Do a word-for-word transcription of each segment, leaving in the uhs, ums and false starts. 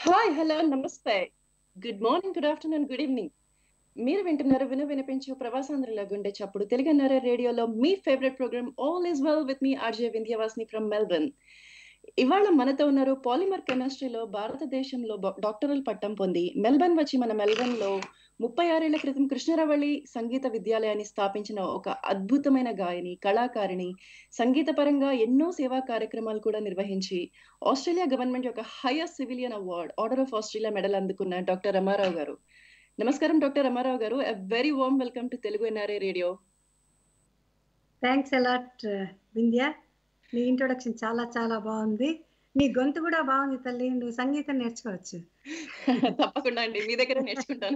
Hi hello నమస్తే good morning good afternoon good evening. మీరు వింటున్నారు విను వినిపించు ప్రవాసాంధ్రుల గుండె చప్పుడు తెలుగున్నర రేడియోలో మీ favourite programme all is well with మీ ఆర్జే వింధ్యవాసిని ఫ్రమ్ మెల్బర్న్. ఇవాళ మనతో ఉన్నారు పాలిమర్ కెమిస్ట్రీలో భారతదేశంలో బ- డాక్టరల్ పట్టం పొంది మెల్బర్న్ వచ్చి మన మెల్బర్న్ లో ముప్పై ఆరేళ్ల క్రితం కృష్ణరవళి సంగీత విద్యాలయాన్ని స్థాపించిన ఒక అద్భుతమైన గాయని కళాకారిణి, సంగీత పరంగా ఎన్నో సేవా కార్యక్రమాలు కూడా నిర్వహించి ఆస్ట్రేలియా గవర్నమెంట్ యొక్క highest civilian award order of Australia medal అందుకున్న డాక్టర్ రమారావు గారు. నమస్కారం doctor Ramarao garu. A very warm welcome to Telugu NRA radio. Thanks a lot Vindhya. నీ ఇంట్రొడక్షన్ చాలా చాలా బాగుంది. నీ గొంతు కూడా బాగుంది తల్లి. నువ్వు సంగీతం నేర్చుకోవచ్చు. తప్పకుండా అండి, మీ దగ్గర నేర్చుకుంటాను.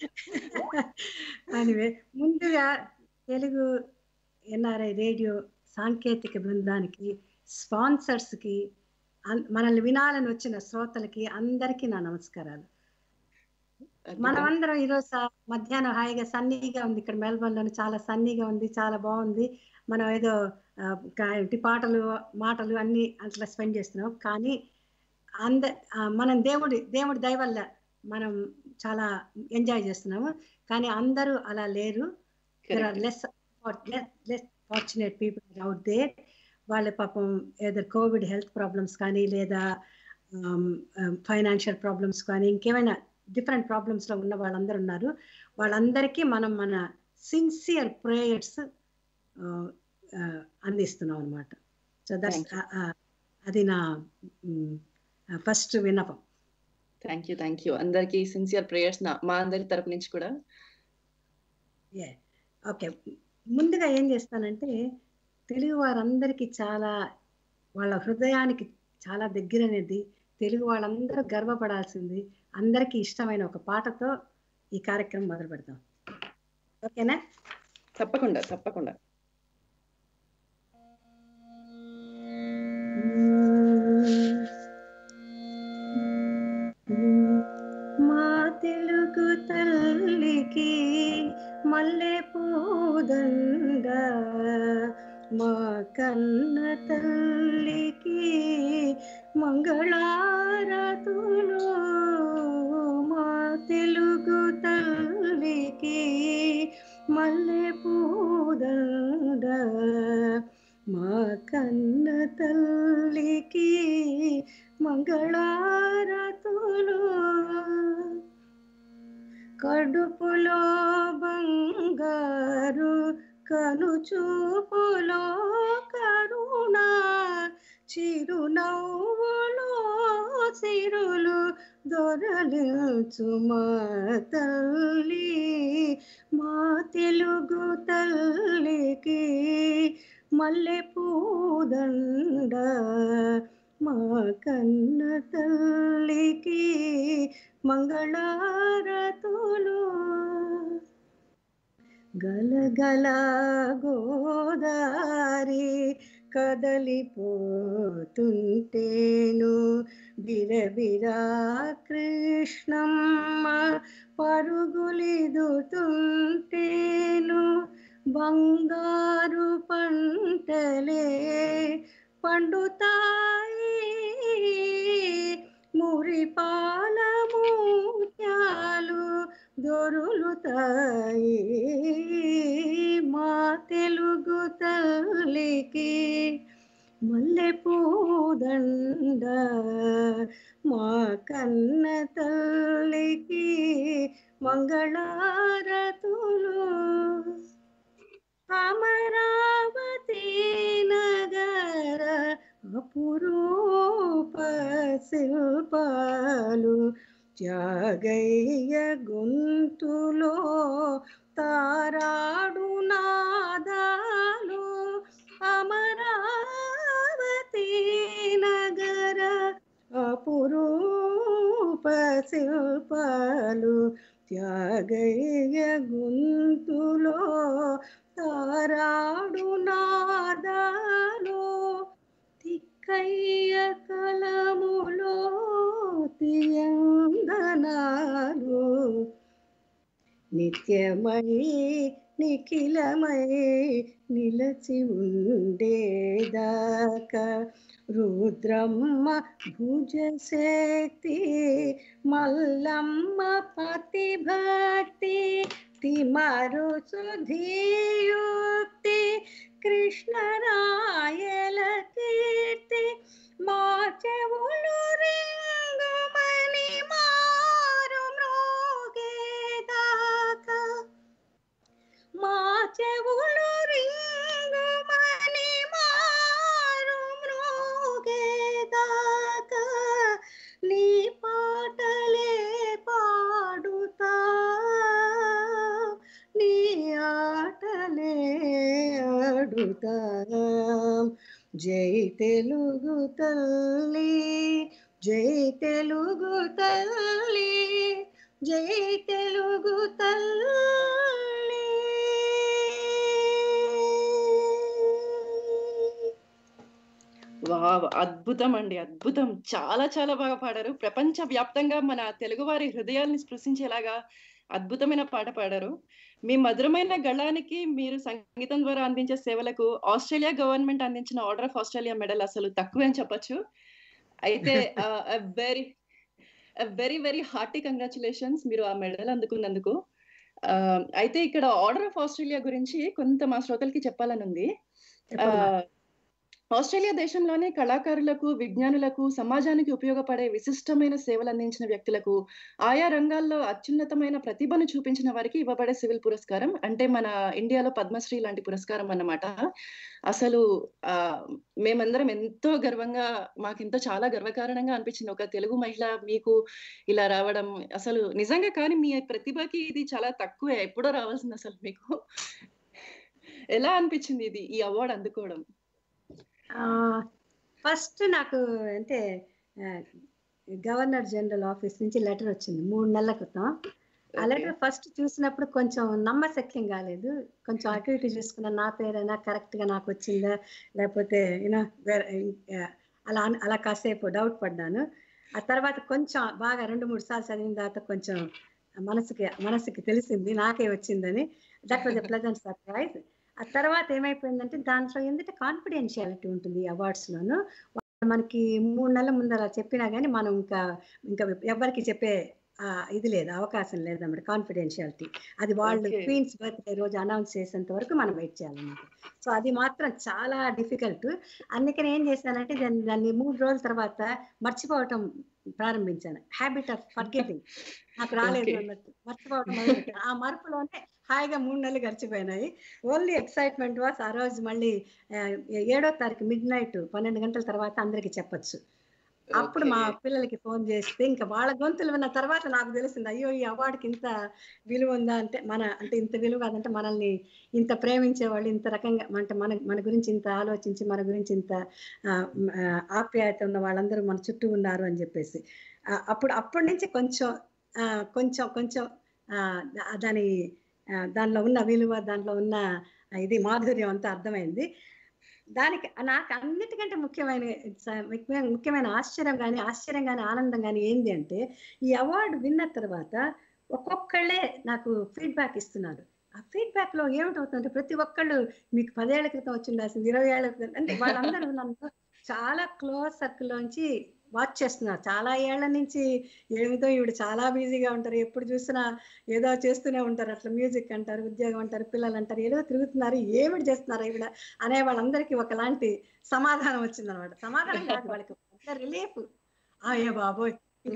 అనివే ముందుగా తెలుగు ఎన్ఆర్ఐ రేడియో సాంకేతిక బృందానికి, స్పాన్సర్స్ కి, అన్- మనల్ని వినాలని వచ్చిన శ్రోతలకి అందరికీ నా నమస్కారాలు. మనమందరం ఈరోజు సా- మధ్యాహ్నం హాయిగా సన్నీగా ఉంది. ఇక్కడ మెల్బర్న్ లో చాలా సన్నీగా ఉంది, చాలా బాగుంది. మనం ఏదో ఆ, కా- ఇంటి పాటలు మాటలు అన్ని అట్లా స్పెండ్ చేస్తున్నాం. కానీ అంద ఆ, మనం దేవుడి దేవుడి దయ వల్ల మనం చాలా ఎంజాయ్ చేస్తున్నాము. కానీ అందరూ అలా లేరు. There are less less fortunate people out there. వాళ్ళ పాపం ఏదో కోవిడ్ హెల్త్ ప్రాబ్లమ్స్ కానీ, లేదా ఫైనాన్షియల్ ప్రాబ్లమ్స్ కానీ, ఇంకేమైనా డిఫరెంట్ ప్రాబ్లమ్స్ లో ఉన్న వాళ్ళందరూ ఉన్నారు. వాళ్ళందరికీ మనం మన సిన్సియర్ ప్రేయర్స్ అందిస్తున్నాం అనమాట. సో దట్స్ అది నా ఫస్ట్ విన్నపం. Thank you thank you. అందరికి సిన్సియర్ ప్రేయర్స్ మా అందరి తరపు నుంచి కూడా. ఓకే, ముందుగా ఏం చేస్తానంటే, తెలుగు వారందరికీ చాలా వాళ్ళ హృదయానికి చాలా దగ్గరనేది, తెలుగు వాళ్ళందరూ గర్వపడాల్సింది, అందరికీ ఇష్టమైన ఒక పాటతో ఈ కార్యక్రమం మొదలు పెడతాం. ఓకేనా? తప్పకుండా తప్పకుండా. మా తెలుగు తల్లికి మల్లె పూదండ, మా కన్న తల్లికి మంగళారతులు. మా తెలుగు తల్లికి మల్లె పూదండ, మా కన్న తల్లికి మంగళారతులు. కడుపులో బంగారు, కనుచూపులో కరుణ, చిరునవ్వులో సిరులు దొరలించు మా తల్లి. మా తెలుగు తల్లికి మల్లె పూదండ, మా కన్న తల్లికి మంగళారతులు. గలగల గోదారి కదలిపోతుంటేను, బిరబిరా కృష్ణమ్మ పరుగులిదుతుంటేను, బంగారు పంటలే పండుతాయి, మురిపాల ముత్యాలు దొరులుతాయి. మా తెలుగు తల్లికి మల్లె పూదండ, మా కన్న తల్లికి మంగళారతులు. అమరావతి నగర అపురూప శిల్పాలు, త్యాగయ్య గొంతులో తారాడు నాదాలు. అమరావతి నగర అపురూప శిల్పాలు, త్యాగయ్య గొంతులో తారాడు నాదాలు. తిక్కయ్య కలములో తీయందనాలు, నిత్యమై నిఖిలమై నిలచి ఉండేదాకా రుద్రమ్మ భుజశక్తి మల్లమ్మ పతిభక్తి తిమరు సుధీయుక్తి కృష్ణరాయల కీర్తి మా చెవులు రింగుమని మారు మ్రోగేదాకా మా చెవులు రింగుమని మారు మ్రోగేదాకా నీ పాటలే పాడుతా నీ ఆటలే ఆడుతా జై తెలుగు తల్లి జై తెలుగు తల్లి జై తెలుగు తల్లి. వావ్! అద్భుతం అండి, అద్భుతం. చాలా చాలా బాగా పాడారు. ప్రపంచ వ్యాప్తంగా మన తెలుగువారి హృదయాల్ని స్పృశించేలాగా అద్భుతమైన పాట పాడారు. మీ మధురమైన గళానికి, మీరు సంగీతం ద్వారా అందించే సేవలకు ఆస్ట్రేలియా గవర్నమెంట్ అందించిన ఆర్డర్ ఆఫ్ ఆస్ట్రేలియా మెడల్ అసలు తక్కువే అని చెప్పొచ్చు. అయితే ah, a very a very very hearty congratulations మీరు ఆ మెడల్ అందుకున్నందుకు. ఆహ్, అయితే ఇక్కడ ఆర్డర్ ఆఫ్ ఆస్ట్రేలియా గురించి కొంత మా శ్రోతలకి చెప్పాలనుంది. చెప్పమ్మా. ఆహ్ ఆస్ట్రేలియా దేశంలోనే కళాకారులకు, విజ్ఞానులకు, సమాజానికి ఉపయోగపడే విశిష్టమైన సేవలందించిన వ్యక్తులకు, ఆయా రంగాల్లో అత్యున్నతమైన ప్రతిభను చూపించిన వారికి ఇవ్వబడే సివిల్ పురస్కారం. అంటే మన ఇండియాలో పద్మశ్రీ లాంటి పురస్కారం అన్నమాట. అసలు ఆహ్, మేమందరం ఎంతో గర్వంగా, మాకెంతో చాలా గర్వకారణంగా అనిపించింది. ఒక తెలుగు మహిళ మీకు ఇలా రావడం అసలు నిజంగా. కానీ మీ ప్రతిభకి ఇది చాలా తక్కువే. ఎప్పుడో రావాల్సింది అసలు మీకు. ఎలా అనిపించింది ఇది ఈ అవార్డ్ అందుకోవడం? ఫస్ట్ నాకు అంటే గవర్నర్ జనరల్ ఆఫీస్ నుంచి లెటర్ వచ్చింది మూడు నెలల క్రితం. ఆ లెటర్ ఫస్ట్ చూసినప్పుడు కొంచెం నమ్మశక్యం కాలేదు. కొంచెం అటు ఇటు చూసుకున్న నా పేరైనా కరెక్ట్ గా నాకు వచ్చిందా లేకపోతే యూనో అలా అలా కాసేపు డౌట్ పడ్డాను. ఆ తర్వాత కొంచెం బాగా రెండు మూడు సార్లు చదివిన తర్వాత కొంచెం మనసుకి మనసుకి తెలిసింది నాకే వచ్చిందని. That was a pleasant surprise. ఆ తర్వాత ఏమైపోయిందంటే దాంట్లో ఏంటంటే కాన్ఫిడెన్షియాలిటీ ఉంటుంది ఈ అవార్డ్స్ లోను. మనకి మూడు నెలల ముందు అలా చెప్పినా కానీ మనం ఇంకా ఇంకా ఎవరికి చెప్పే ఇది లేదు, అవకాశం లేదన్నమాట. కాన్ఫిడెన్షియాలిటీ అది వాళ్ళు క్వీన్స్ బర్త్డే రోజు అనౌన్స్ చేసేంత వరకు మనం వెయిట్ చేయాలన్నమాట. సో అది మాత్రం చాలా డిఫికల్ట్. అందుకని ఏం చేశానంటే దాన్ని దాన్ని మూడు రోజుల తర్వాత మర్చిపోవటం ప్రారంభించాను. హ్యాబిట్ ఆఫ్ ఫర్గెటింగ్ నాకు రాలేదు అన్నట్టు మర్చిపోవటం మొదలుపెట్టాను. ఆ మరుపులోనే హాయిగా మూడు నెలలు గడిచిపోయినాయి. ఓన్లీ ఎక్సైట్మెంట్ వాస్ ఆ రోజు మళ్ళీ ఏడో తారీఖు మిడ్ నైట్ పన్నెండు గంటల తర్వాత అందరికి చెప్పొచ్చు. అప్పుడు మా పిల్లలకి ఫోన్ చేస్తే ఇంకా వాళ్ళ గొంతులు విన్న తర్వాత నాకు తెలిసింది, అయ్యో ఈ అవార్డుకి ఇంత విలువ ఉందా, అంటే మన అంటే ఇంత విలువ కాదంటే మనల్ని ఇంత ప్రేమించే వాళ్ళు ఇంత రకంగా అంటే మన మన గురించి ఇంత ఆలోచించి మన గురించి ఇంత ఆప్యాయత ఉన్న వాళ్ళందరూ మన చుట్టూ ఉన్నారు అని చెప్పేసి అప్పుడు అప్పటి నుంచి కొంచెం కొంచెం కొంచెం దాని దానిలో ఉన్న విలువ, దాంట్లో ఉన్న ఇది మాధుర్యం అంతా అర్థమైంది. దానికి నాకు అన్నిటికంటే ముఖ్యమైన ముఖ్యమైన ఆశ్చర్యం కానీ ఆశ్చర్యం కానీ ఆనందం కానీ ఏంటి అంటే ఈ అవార్డు విన్న తర్వాత ఒక్కొక్కళ్ళే నాకు ఫీడ్బ్యాక్ ఇస్తున్నారు. ఆ ఫీడ్బ్యాక్ లో ఏమిటవుతుందంటే ప్రతి ఒక్కళ్ళు మీకు పదేళ్ల క్రితం వచ్చి ఉండాల్సింది, ఇరవై ఏళ్ల క్రితం అంటే వాళ్ళందరూ నన్ను చాలా క్లోజ్ సర్కిల్ లోంచి వాచ్ చేస్తున్నారు. చాలా ఏళ్ల నుంచి ఏమిటో ఈవిడ చాలా బిజీగా ఉంటారు, ఎప్పుడు చూసినా ఏదో చేస్తూనే ఉంటారు, అట్లా మ్యూజిక్ అంటారు, ఉద్యోగం అంటారు, పిల్లలు అంటారు, ఏదో తిరుగుతున్నారు, ఏమిటి చేస్తున్నారు ఈవిడ అనే వాళ్ళందరికీ ఒకలాంటి సమాధానం వచ్చిందనమాట. సమాధానం కాదు, వాళ్ళకి పెద్ద రిలీఫ్. అయ్యో బాబోయ్ ఇంకా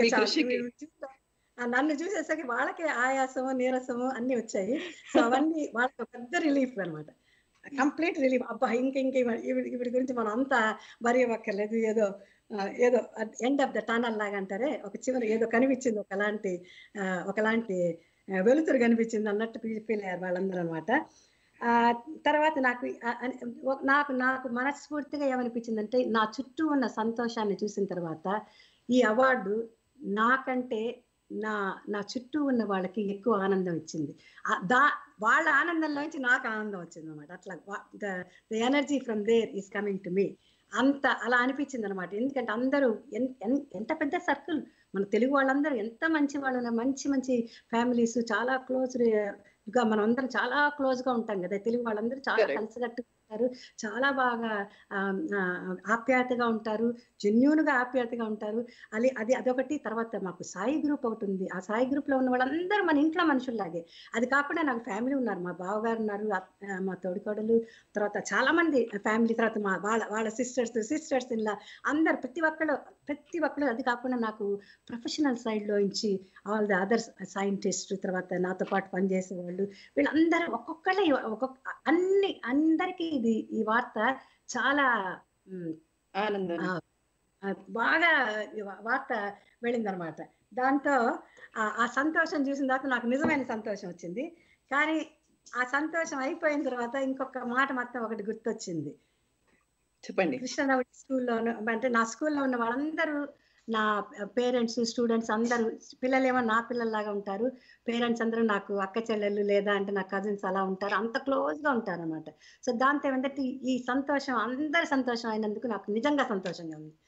నన్ను చూసేసరికి వాళ్ళకి ఆయాసము నీరసము అన్ని వచ్చాయి. సో అవన్నీ వాళ్ళకి పెద్ద రిలీఫ్ అనమాట, కంప్లీట్ రిలీఫ్. అబ్బా ఇంక ఇంక వీడి గురించి మనం అంతా వరి అవ్వక్కర్లేదు, ఏదో ఏదో ఎండ్ ఆఫ్ ద టనల్ లాగా అంటారే, ఒక చివరి ఏదో కనిపించింది, ఒకలాంటి ఒకలాంటి వెలుతురు కనిపించింది అన్నట్టు ఫీల్ అయ్యారు వాళ్ళందరూ అనమాట. ఆ తర్వాత నాకు నాకు నాకు మనస్ఫూర్తిగా ఏమనిపించిందంటే నా చుట్టూ ఉన్న సంతోషాన్ని చూసిన తర్వాత ఈ అవార్డు నాకంటే నా నా చుట్టూ ఉన్న వాళ్ళకి ఎక్కువ ఆనందం ఇచ్చింది. దా వాళ్ళ ఆనందంలోంచి నాకు ఆనందం వచ్చింది అనమాట. అట్లా the energy from there is coming to me. అంత అలా అనిపించింది అనమాట. ఎందుకంటే అందరూ ఎంత పెద్ద సర్కిల్, మన తెలుగు వాళ్ళందరూ ఎంత మంచి వాళ్ళు, మంచి మంచి ఫ్యామిలీస్, చాలా క్లోజ్ ఇంకా మనం అందరం చాలా క్లోజ్ గా ఉంటాం కదా, తెలుగు వాళ్ళందరూ చాలా Correct. కలిసికట్టుగా ఉంటారు, చాలా బాగా ఆ, ఆ, ఆప్యాయతగా ఉంటారు, జెన్యున్ గా ఆప్యాయతగా ఉంటారు. అది అది అదొకటి. తర్వాత మాకు సాయి గ్రూప్ ఒకటి ఉంది. ఆ సాయి గ్రూప్ లో ఉన్న వాళ్ళందరూ మన ఇంట్లో మనుషుల్లాగే. అది కాకుండా నాకు ఫ్యామిలీ ఉన్నారు, మా బావగారు ఉన్నారు, అత్- ఆ, మా తోడికోడలు, తర్వాత చాలా మంది ఫ్యామిలీ, తర్వాత మా వాళ్ళ వాళ్ళ సిస్టర్స్ సిస్టర్స్ ఇలా అందరు ప్రతి ఒక్కళ్ళు ప్రతి ఒక్కళ్ళు. అది కాకుండా నాకు ప్రొఫెషనల్ సైడ్ లో నుంచి ఆల్ ది అదర్స్ సైంటిస్ట్, తర్వాత నాతో పాటు పనిచేసే వాళ్ళు, వీళ్ళందరూ ఒక్కొక్కళ్ళే ఒక్కొక్క అన్ని అందరికీ ఇది ఈ వార్త చాలా ఉమ్, ఆనందం. ఆ, ఆ, బాగా ఈ వా- వార్త వెళ్ళిందనమాట. దాంతో ఆ ఆ సంతోషం చూసిన తర్వాత నాకు నిజమైన సంతోషం వచ్చింది. కానీ ఆ సంతోషం అయిపోయిన తర్వాత ఇంకొక మాట మాత్రం ఒకటి గుర్తొచ్చింది. చెప్పండి. కృష్ణరావు స్కూల్లో అంటే నా స్కూల్లో ఉన్న వాళ్ళందరూ నా పేరెంట్స్ స్టూడెంట్స్ అందరూ, పిల్లలేమో నా పిల్లల్లాగా ఉంటారు, పేరెంట్స్ అందరూ నాకు అక్క చెల్లెళ్ళు లేదా అంటే నా కజిన్స్ అలా ఉంటారు, అంత క్లోజ్ గా ఉంటారు అనమాట. సో దాంతో ఏంటంటే ఈ- ఈ సంతోషం, అందరి సంతోషం అయినందుకు నాకు నిజంగా సంతోషంగా ఉంది.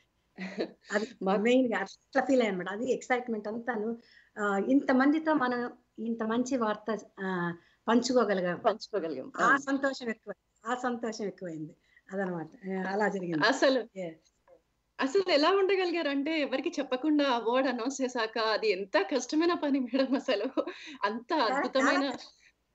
అది మాకు మెయిన్ గా అట్లా ఫీల్ అయ్యనమాట. అది ఎక్సైట్మెంట్ అంతాను. ఆ, ఇంత మందితో మనం ఇంత మంచి వార్త ఆ, పంచుకోగలిగాం, పంచుకోగలిగాం. ఆ అవును. సంతోషం ఎక్కువ, ఆ సంతోషం ఎక్కువైంది. అదనమాట. ఆ, అలా జరిగింది. అసలు Yeah. అసలు ఎలా ఉండగలిగారంటే ఎవరికి చెప్పకుండా అవార్డ్ అనౌన్స్ చేశాక అది ఎంత కష్టమైన పని మేడం అసలు. అంత చాలా చాలా అద్భుతమైన కష్టం.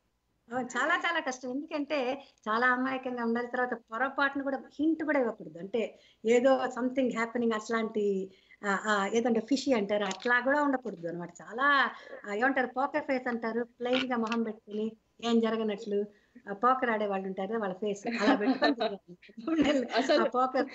ఆ, చాలా చాలా కష్టం. ఎందుకంటే చాలా అమాయకంగా ఉండాలి. తర్వాత పొరపాటును కూడా హింట్ కూడా ఇవ్వకూడదు. అంటే ఏదో సంథింగ్ హ్యాపెనింగ్ అట్లాంటి ఆ, ఆ, ఏదంటే ఫిషి అంటారు అట్లా కూడా ఉండకూడదు అనమాట. చాలా ఆ, ఏమంటారు, పోకర్ ఫేస్ అంటారు, ప్లెయిన్ గా మొహం పెట్టుకుని ఏం జరగనట్లు పోకర్ ఆడే వాళ్ళు ఉంటారు, వాళ్ళ ఫేస్ అలా పెట్టుకొని తిరిగాను మూడు నెలలు. ఆ అసలు పోకర్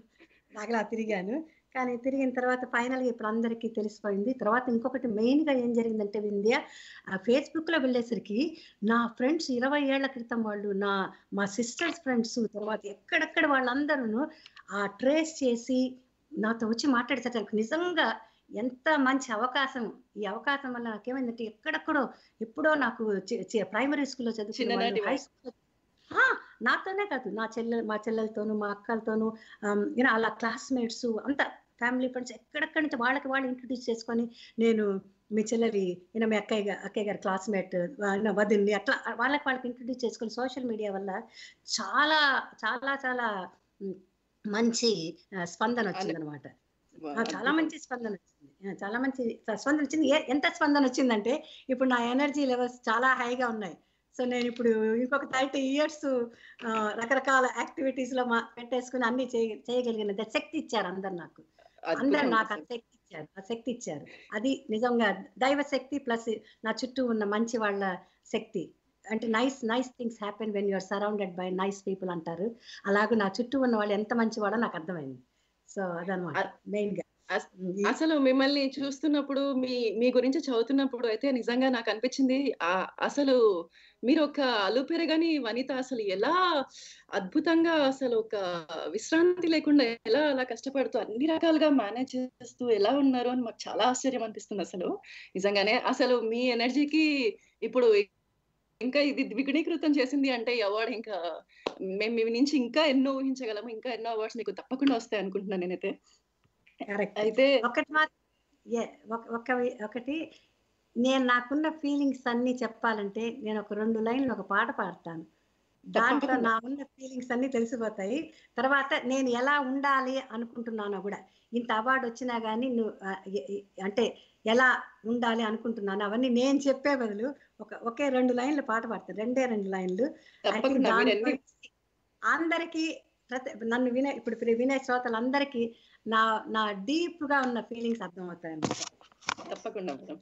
అలా తిరిగాను. కానీ తిరిగిన తర్వాత ఫైనల్ గా ఇప్పుడు అందరికీ తెలిసిపోయింది. తర్వాత ఇంకొకటి మెయిన్ గా ఏం జరిగిందంటే వింధ్య, ఆ ఫేస్బుక్ లో వెళ్ళేసరికి నా ఫ్రెండ్స్ ఇరవై ఏళ్ల క్రితం వాళ్ళు, నా మా సిస్టర్స్ ఫ్రెండ్స్, తర్వాత ఎక్కడెక్కడ వాళ్ళందరూ ఆ ట్రేస్ చేసి నాతో వచ్చి మాట్లాడేసరికి నిజంగా ఎంత మంచి అవకాశం. ఈ అవకాశం వల్ల నాకేమైందంటే ఎక్కడెక్కడో ఎప్పుడో నాకు ప్రైమరీ స్కూల్లో చదువుకున్న వాళ్ళు, చిన్ననాటి హై వాళ్ళు. స్కూల్, ఆ! నాతోనే కాదు, నా చెల్లె మా చెల్లెలతోను, మా అక్కలతోను, ఆహ్, యూనో అలా క్లాస్‌మేట్స్ అంతా ఫ్యామిలీ ఫ్రెండ్స్ ఎక్కడెక్కడి నుంచి వాళ్ళకి వాళ్ళు ఇంట్రొడ్యూస్ చేసుకొని, నేను మీ చెల్లెలి ఈయన మీ అక్కయ్య గా అక్కయ్య గారి క్లాస్‌మేట్, ఆహ్, వదినని అట్లా వాళ్ళకి వాళ్ళకి ఇంట్రొడ్యూస్ చేసుకొని సోషల్ మీడియా వల్ల చాలా చాలా చాలా హ్మ్, మంచి ఆహ్, స్పందన అను వచ్చిందనమాట. వా ఆ! చాలా అద్భుతం. మంచి స్పందన వచ్చింది. ఆ! చాలా మంచి స స్పందన వచ్చింది. ఎ ఎంత స్పందన వచ్చిందంటే ఇప్పుడు నా ఎనర్జీ లెవెల్స్ చాలా హైగా ఉన్నాయి. సో నేనిప్పుడు ఇంకొక ముప్పై ఇయర్స్ ఆహ్, రకరకాల యాక్టివిటీస్‌లో మ పెట్టేసుకొని అన్నీ చేయ చేయగలిగిన శక్తి ఇచ్చారు అందరు నాకు. అందరూ అద్భుతం నాకు ఆ అసలు. శక్తి ఇచ్చారు. ఆ శక్తి ఇచ్చారు. అది నిజంగా దైవ శక్తి ప్లస్ నా చుట్టూ ఉన్న మంచి వాళ్ళ శక్తి. అంటే nice nice things happen when you are surrounded by nice people అంటారు. అలాగే నా చుట్టూ ఉన్న వాళ్ళు ఎంత మంచివాళ్ళో నాకు అర్థమైంది. సో అదనమాట అ మెయిన్‌గా. అస్ హ్మ్. ఈ అసలు మిమ్మల్ని చూస్తున్నప్పుడు, మీ మీ గురించి చదువుతున్నప్పుడు అయితే నిజంగా నాకనిపించింది, ఆహ్, అసలు మీరొక అలుపెరగని వనిత. అసలు ఎలా అద్భుతంగా అసలు ఒక విశ్రాంతి లేకుండా ఎలా అలా కష్టపడుతూ అన్ని రకాలుగా మేనేజ్ చేస్తూ ఎలా ఉన్నారు అని మాకు చాలా ఆశ్చర్యం అనిపిస్తుందసలు. నిజంగానే. అసలు మీ ఎనర్జీకి ఇప్పుడు ఇంకా ఇది ద్విగుణీకృతం చేసింది అంటే ఈ అవార్డ్ ఇంకా మేము మీ నుంచి ఇంకా ఎన్నో ఊహించగలము. ఇంకా ఎన్నో అవార్డ్స్ మీకు తప్పకుండా వస్తాయి అనుకుంటున్నాను నేనైతే. కరెక్ట్. అయితే ఒకటి మాత్రం యె ఒక ఒక ఒకటి నేను నాకున్న ఫీలింగ్స్ అన్నీ చెప్పాలంటే నేను ఒక రెండు లైన్‌లు ఒక పాట పాడతాను. దాంట్లో తప్పకుండా. నా ఉన్న ఫీలింగ్స్ అన్నీ తెలిసిపోతాయి. తర్వాత నేను ఎలా ఉండాలి అనుకుంటున్నానో గూడా. ఇంత అవార్డ్ వచ్చినా గాని నువ్వు ఆహ్, ఎ ఎ అంటే ఎలా ఉండాలి అనుకుంటున్నానో అవన్నీ నేను చెప్పే బదులు ఒక ఒకే రెండు లైన్‌లు పాట పాడతాను. రెండే రెండు లైన్‌లు. ఐ థింక్ తప్పకుండా. దాంట్లో మీరెన్ని నుంచి అందరికీ ప్రతి నన్ను వినే ఇప్పుడు ఇప్పుడు వినే శ్రోతలందరికీ నా నా డీప్‌గా ఉన్న ఫీలింగ్స్ అర్థమవుతాయన్నమాట. తప్పకుండా మేడం.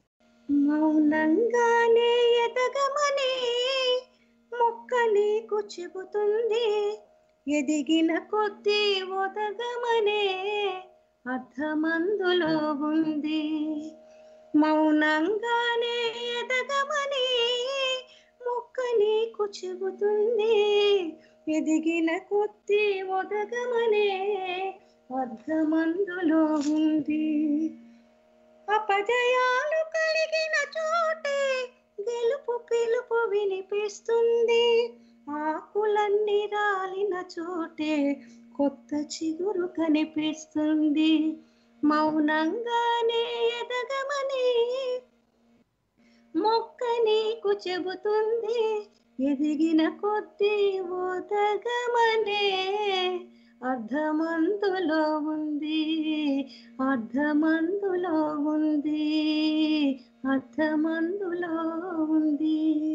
మౌనంగానే ఎదగమని మొక్క నీకు చెబుతుంది, ఎదిగిన కొద్దీ ఒదగమనే అర్థమందులో ఉంది. మౌనంగానే ఎదగమని మొక్క నీకు చెబుతుంది, ఎదిగిన కొద్దీ ఒదగమనే అర్థమందులో ఉంది. అపజయాలు కలిగిన చోటే గెలుపు పిలుపు వినిపిస్తుంది, ఆకులన్నీ రాలిన చోటే కొత్త చిగురు కనిపిస్తుంది. మౌనంగానే ఎదగమని మొక్క నీకు నీకు చెబుతుంది ఎదిగిన కొద్దీ ఓదగమనే అర్ధమందులో ఉంది అర్ధమందులో ఉంది అర్ధమందులో ఉంది.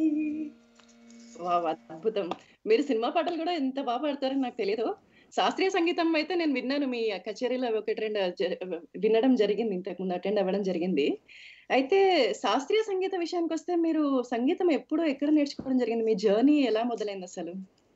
వావ్! అద్భుతం. మీరు సినిమా పాటలు కూడా ఎంత బాగా పాడతారని నాకు తెలియదు. శాస్త్రీయ సంగీతం అయితే నేను విన్నాను. మీ కచేరీలో ఒకటి రెండు జ వినడం జరిగింది. ఇంతకుముందు అటెండ్ అవ్వడం జరిగింది. అయితే శాస్త్రీయ సంగీత విషయానికొస్తే మీరు సంగీతం ఎప్పుడు ఎక్కడ నేర్చుకోవడం జరిగింది? మీ జర్నీ ఎలా మొదలైందసలు?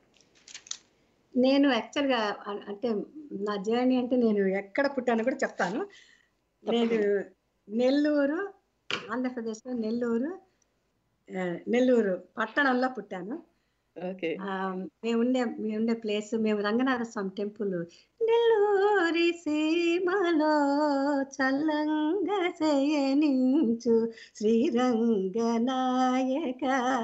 నేను యాక్చువల్‌గా అ అంటే నా జర్నీ అంటే నేను ఎక్కడ పుట్టానో కూడా చెప్తాను. నేను తప్పకుండా. నెల్లూరు, ఆంధ్రప్రదేశ్‌లో నెల్లూరు ఆహ్, నెల్లూరు పట్టణంలో పుట్టాను. ఓకే. ఆహ్, మేముండే మేముండే ప్లేస్ మేము రంగనాథ స్వామి టెంపుల్ నెల్లూరి సీమలో చల్లంగా శయనించు శ్రీరంగనాయక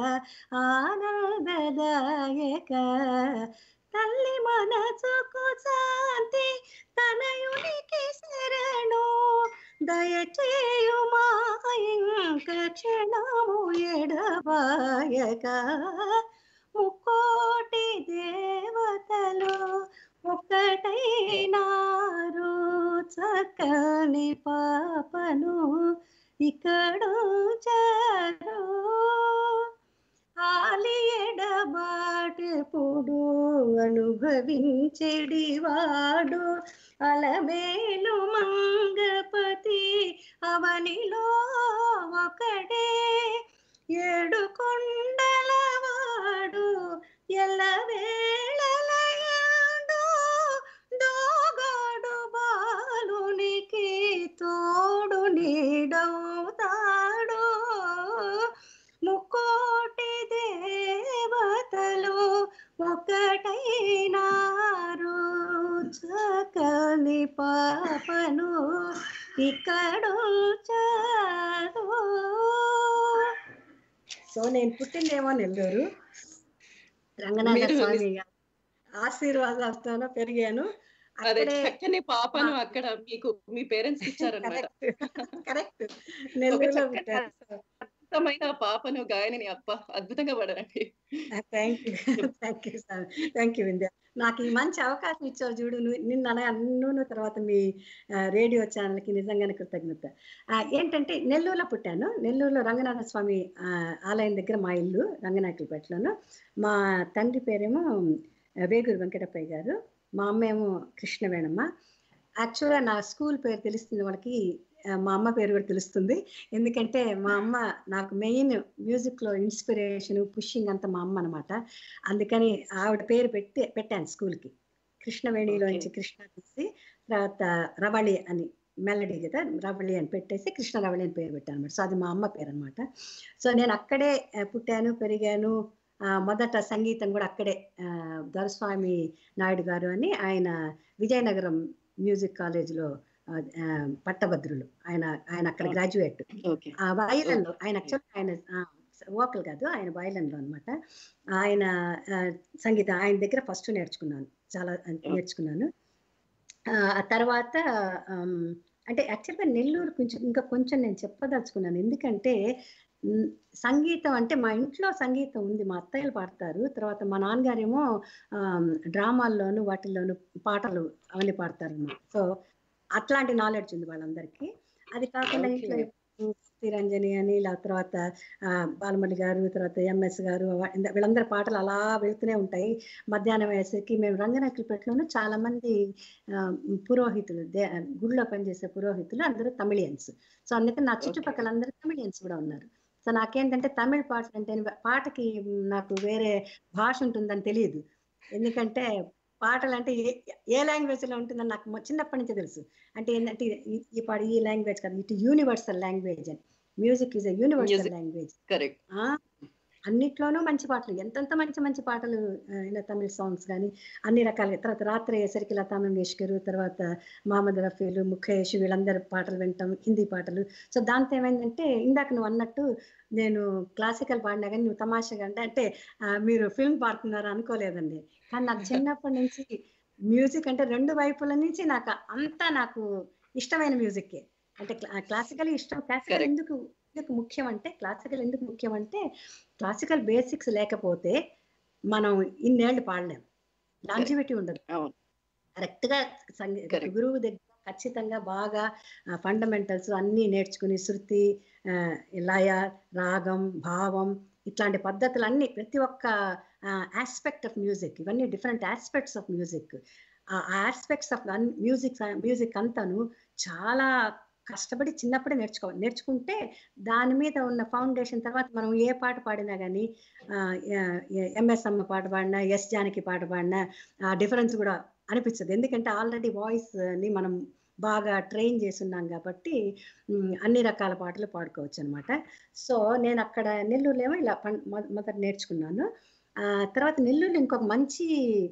ఆనందదాయక తల్లి మనసుకు శాంతి తనయునికి శరణు దయచేయుమా ఇంక క్షణము ఎడబాయక ముక్కోటి దేవతలు ఒక్కటైనారు చక్కని పాపను ఇక్కడుంచారు ఆలి ఎడబాటెప్పుడు అనుభవించెడివాడు అలమేలు మంగపతి అవనిలో ఒకడే ఏడు కొండలవాడు ఎల్లవేళలయందు దోగాడు బాలునికి తోడు నీడవుతాడు ముక్కోటి దేవతలు ఒకటైనారు చక్కని పాపను ఇక్కడుంచారు. సో నేను పుట్టిందేమో నెల్లూరు రంగనాథ మీరు స్వామి నిస్ ఆశీర్వాదాలతోనో పెరిగాను. అదే అక్కడే చక్కని మా పాపను అక్కడ మీకు మీ పేరెంట్స్‌కి ఇచ్చారన్నమాట. కరెక్ట్. కరెక్ట్. ఒక నెల్లూరులో చక్కని పుట్టాను. సో అద్భుతమైన పాపను గాయనిని అబ్బా! అద్భుతంగా పాడారండి. ఆ! Thank you. Thank you sir. Thank you Vindhya. నాకు ఈ మంచి అవకాశం ఇచ్చావు చూడు. నువ్వు నిన్న అన్నూను తర్వాత మీ ఆహ్, రేడియో ఛానెల్‌కి నిజంగానే కృతజ్ఞత. ఆహ్, ఏంటంటే నెల్లూరులో పుట్టాను. నెల్లూరులో రంగనాథ స్వామి ఆహ్, ఆలయం దగ్గర మా ఇల్లు రంగనాయకులపేటలోను. మా తండ్రి పేరేమో వేగూరు వెంకటప్పయ్య గారు. మా అమ్మేమో కృష్ణవేణమ్మ. యాక్చువల్‌గా నా స్కూల్ పేరు తెలుస్తుంది వాళ్ళకి. ఆహ్, మా అమ్మ పేరు కూడా తెలుస్తుంది. ఎందుకంటే మా అమ్మ నాకు మెయిన్ మ్యూజిక్‌లో ఇన్‌స్పిరేషన్, పుషింగ్ అంతా మా అమ్మ అన్నమాట. అందుకని ఆవిడ పేరు పెట్టి పెట్టాను స్కూల్‌కి. కృష్ణవేణిలోంచి ఓకే. కృష్ణ తీసి తర్వాత రవళి అని మెలోడీ కదా! రవళి అని పెట్టేసి కృష్ణ రవళి అని పేరు పెట్టానన్నమాట. సో అది మా అమ్మ పేరన్నమాట. సో నేను అక్కడే ఆహ్, పుట్టాను, పెరిగాను. ఆహ్, మొదట సంగీతం కూడా అక్కడే ఆహ్, దొరస్వామి నాయుడు గారు అని ఆయన విజయనగరం మ్యూజిక్ కాలేజ్‌లో ఆహ్, ఆహ్, పట్టభద్రులు. ఆయన ఆయన అక్కడ ఓకే. గ్రాడ్యుయేట్. ఓకే. ఆ వయలిన్‌లో ఓకే. ఆయన యాక్చువల్‌గా ఆయన ఆ! వోకల్ కాదు. ఆయన వయలిన్‌లో అన్నమాట. ఆయన ఆహ్, సంగీతం ఆయన దగ్గర ఫస్ట్ నేర్చుకున్నాను. చాలా ఆహ్, ఓకే. నేర్చుకున్నాను. ఆహ్, ఆ తర్వాత హ్మ్, అంటే యాక్చువల్‌గా నెల్లూరు కొంచెం ఇంకా కొంచెం నేను చెప్పదలుచుకున్నాను. ఎందుకంటే హ్మ్, సంగీతం అంటే మా ఇంట్లో సంగీతం ఉంది. మా అత్తయ్యలు పాడతారు. తర్వాత మా నాన్నగారేమో ఆహ్, డ్రామాల్లోను వాటిల్లోను పాటలు అవన్నీ పాడతారన్నమాట. సో అట్లాంటి నాలెడ్జ్ ఉంది వాళ్ళందరికీ. అది కాకుండా ఓకే. ఇంట్లో ఎప్పుడు శ్రీరంజని అని ఇలా తర్వాత ఆహ్, బాలమల్లి గారు, తర్వాత ఎంఎస్ గారు వ వీళ్ళందరి పాటలు అలా వెళ్తూనే ఉంటాయి. మధ్యాహ్నం అయ్యేసరికి మేము రంగనాయకులపేటలోను చాలా మంది ఆహ్, పురోహితులు దే గుడిలో పనిచేసే పురోహితులు అందరూ తమిళియన్స్. సో అందుకని నా ఓకే. చుట్టుపక్కల అందరూ తమిళియన్స్ కూడా ఉన్నారు. సో నాకేంటంటే తమిళ్ పాటలంటే పాటకి నాకు వేరే భాష ఉంటుందని తెలీదు. ఎందుకంటే పాటలంటే ఏ ఏ లాంగ్వేజ్‌లో ఉంటుందని నాకు మొ చిన్నప్పటి నుంచే తెలుసు. అంటే ఏందంటే ఈ ఈ పాట ఈ లాంగ్వేజ్ కాదు. ఇట్ యూనివర్సల్ లాంగ్వేజ్ అని. Music is a universal music. Language. Correct. ఆ! అన్నిట్లోనూ మంచి పాటలు. ఎంతెంత మంచి మంచి పాటలు ఆహ్, ఇలా తమిళ్ సాంగ్స్ గాని అన్ని రకాలుగా. తర్వాత రాత్రి అయ్యేసరికి లతా మంగేష్కర్, తర్వాత మహమ్మద్ రఫీలు, ముఖేష్ వీళ్ళందరి పాటలు వింటాం. హిందీ పాటలు. సో దాంతో ఏమైందంటే ఇందాక నువ్వు అన్నట్టు నేను క్లాసికల్ పాడినా గాని నువ్వు తమాషాగా అంటే అంటే ఆహ్, మీరు ఫిల్మ్ పాడుతున్నారు అనుకోలేదండి. కానీ నాకు చిన్నప్పటి నుంచి మ్యూజిక్ అంటే రెండు వైపుల నుంచి నాకు అంతా నాకు ఇష్టమైన మ్యూజిక్కే. అంటే క్లా క్లాసికల్ ఇష్టం. Classical correct. ఎందుకు ఎందుకు ముఖ్యం అంటే క్లాసికల్ ఎందుకు ముఖ్యం అంటే క్లాసికల్ బేసిక్స్ లేకపోతే మనం ఇన్నేళ్ళు పాడలేం, లాంజివిటీ ఉండదు. కరెక్ట్ గా సంగీ గురువు దగ్గర ఖచ్చితంగా బాగా ఫండమెంటల్స్ అన్నీ నేర్చుకుని శృతి, లయ, రాగం, భావం ఇట్లాంటి పద్ధతులు అన్ని ప్రతి ఒక్క ఆస్పెక్ట్ ఆఫ్ మ్యూజిక్, ఇవన్నీ డిఫరెంట్ ఆస్పెక్ట్స్ ఆఫ్ మ్యూజిక్. ఆ ఆస్పెక్ట్స్ ఆఫ్ మ్యూజిక్ మ్యూజిక్ అంతాను చాలా కష్టపడి చిన్నప్పుడే నేర్చుకోవాలి. నేర్చుకుంటే దాని మీద ఉన్న ఫౌండేషన్ తర్వాత మనం ఏ పాట పాడినా కానీ ఎంఎస్ అమ్మ పాట పాడినా, ఎస్ జానకి పాట పాడినా ఆ డిఫరెన్స్ కూడా అనిపించదు. ఎందుకంటే ఆల్రెడీ వాయిస్ ని మనం బాగా ట్రైన్ చేస్తున్నాం కాబట్టి అన్ని రకాల పాటలు పాడుకోవచ్చు అనమాట. సో నేను అక్కడ నెల్లూరులో ఏమో ఇలా మొదట నేర్చుకున్నాను. ఆ తర్వాత నెల్లూరులో ఇంకొక మంచి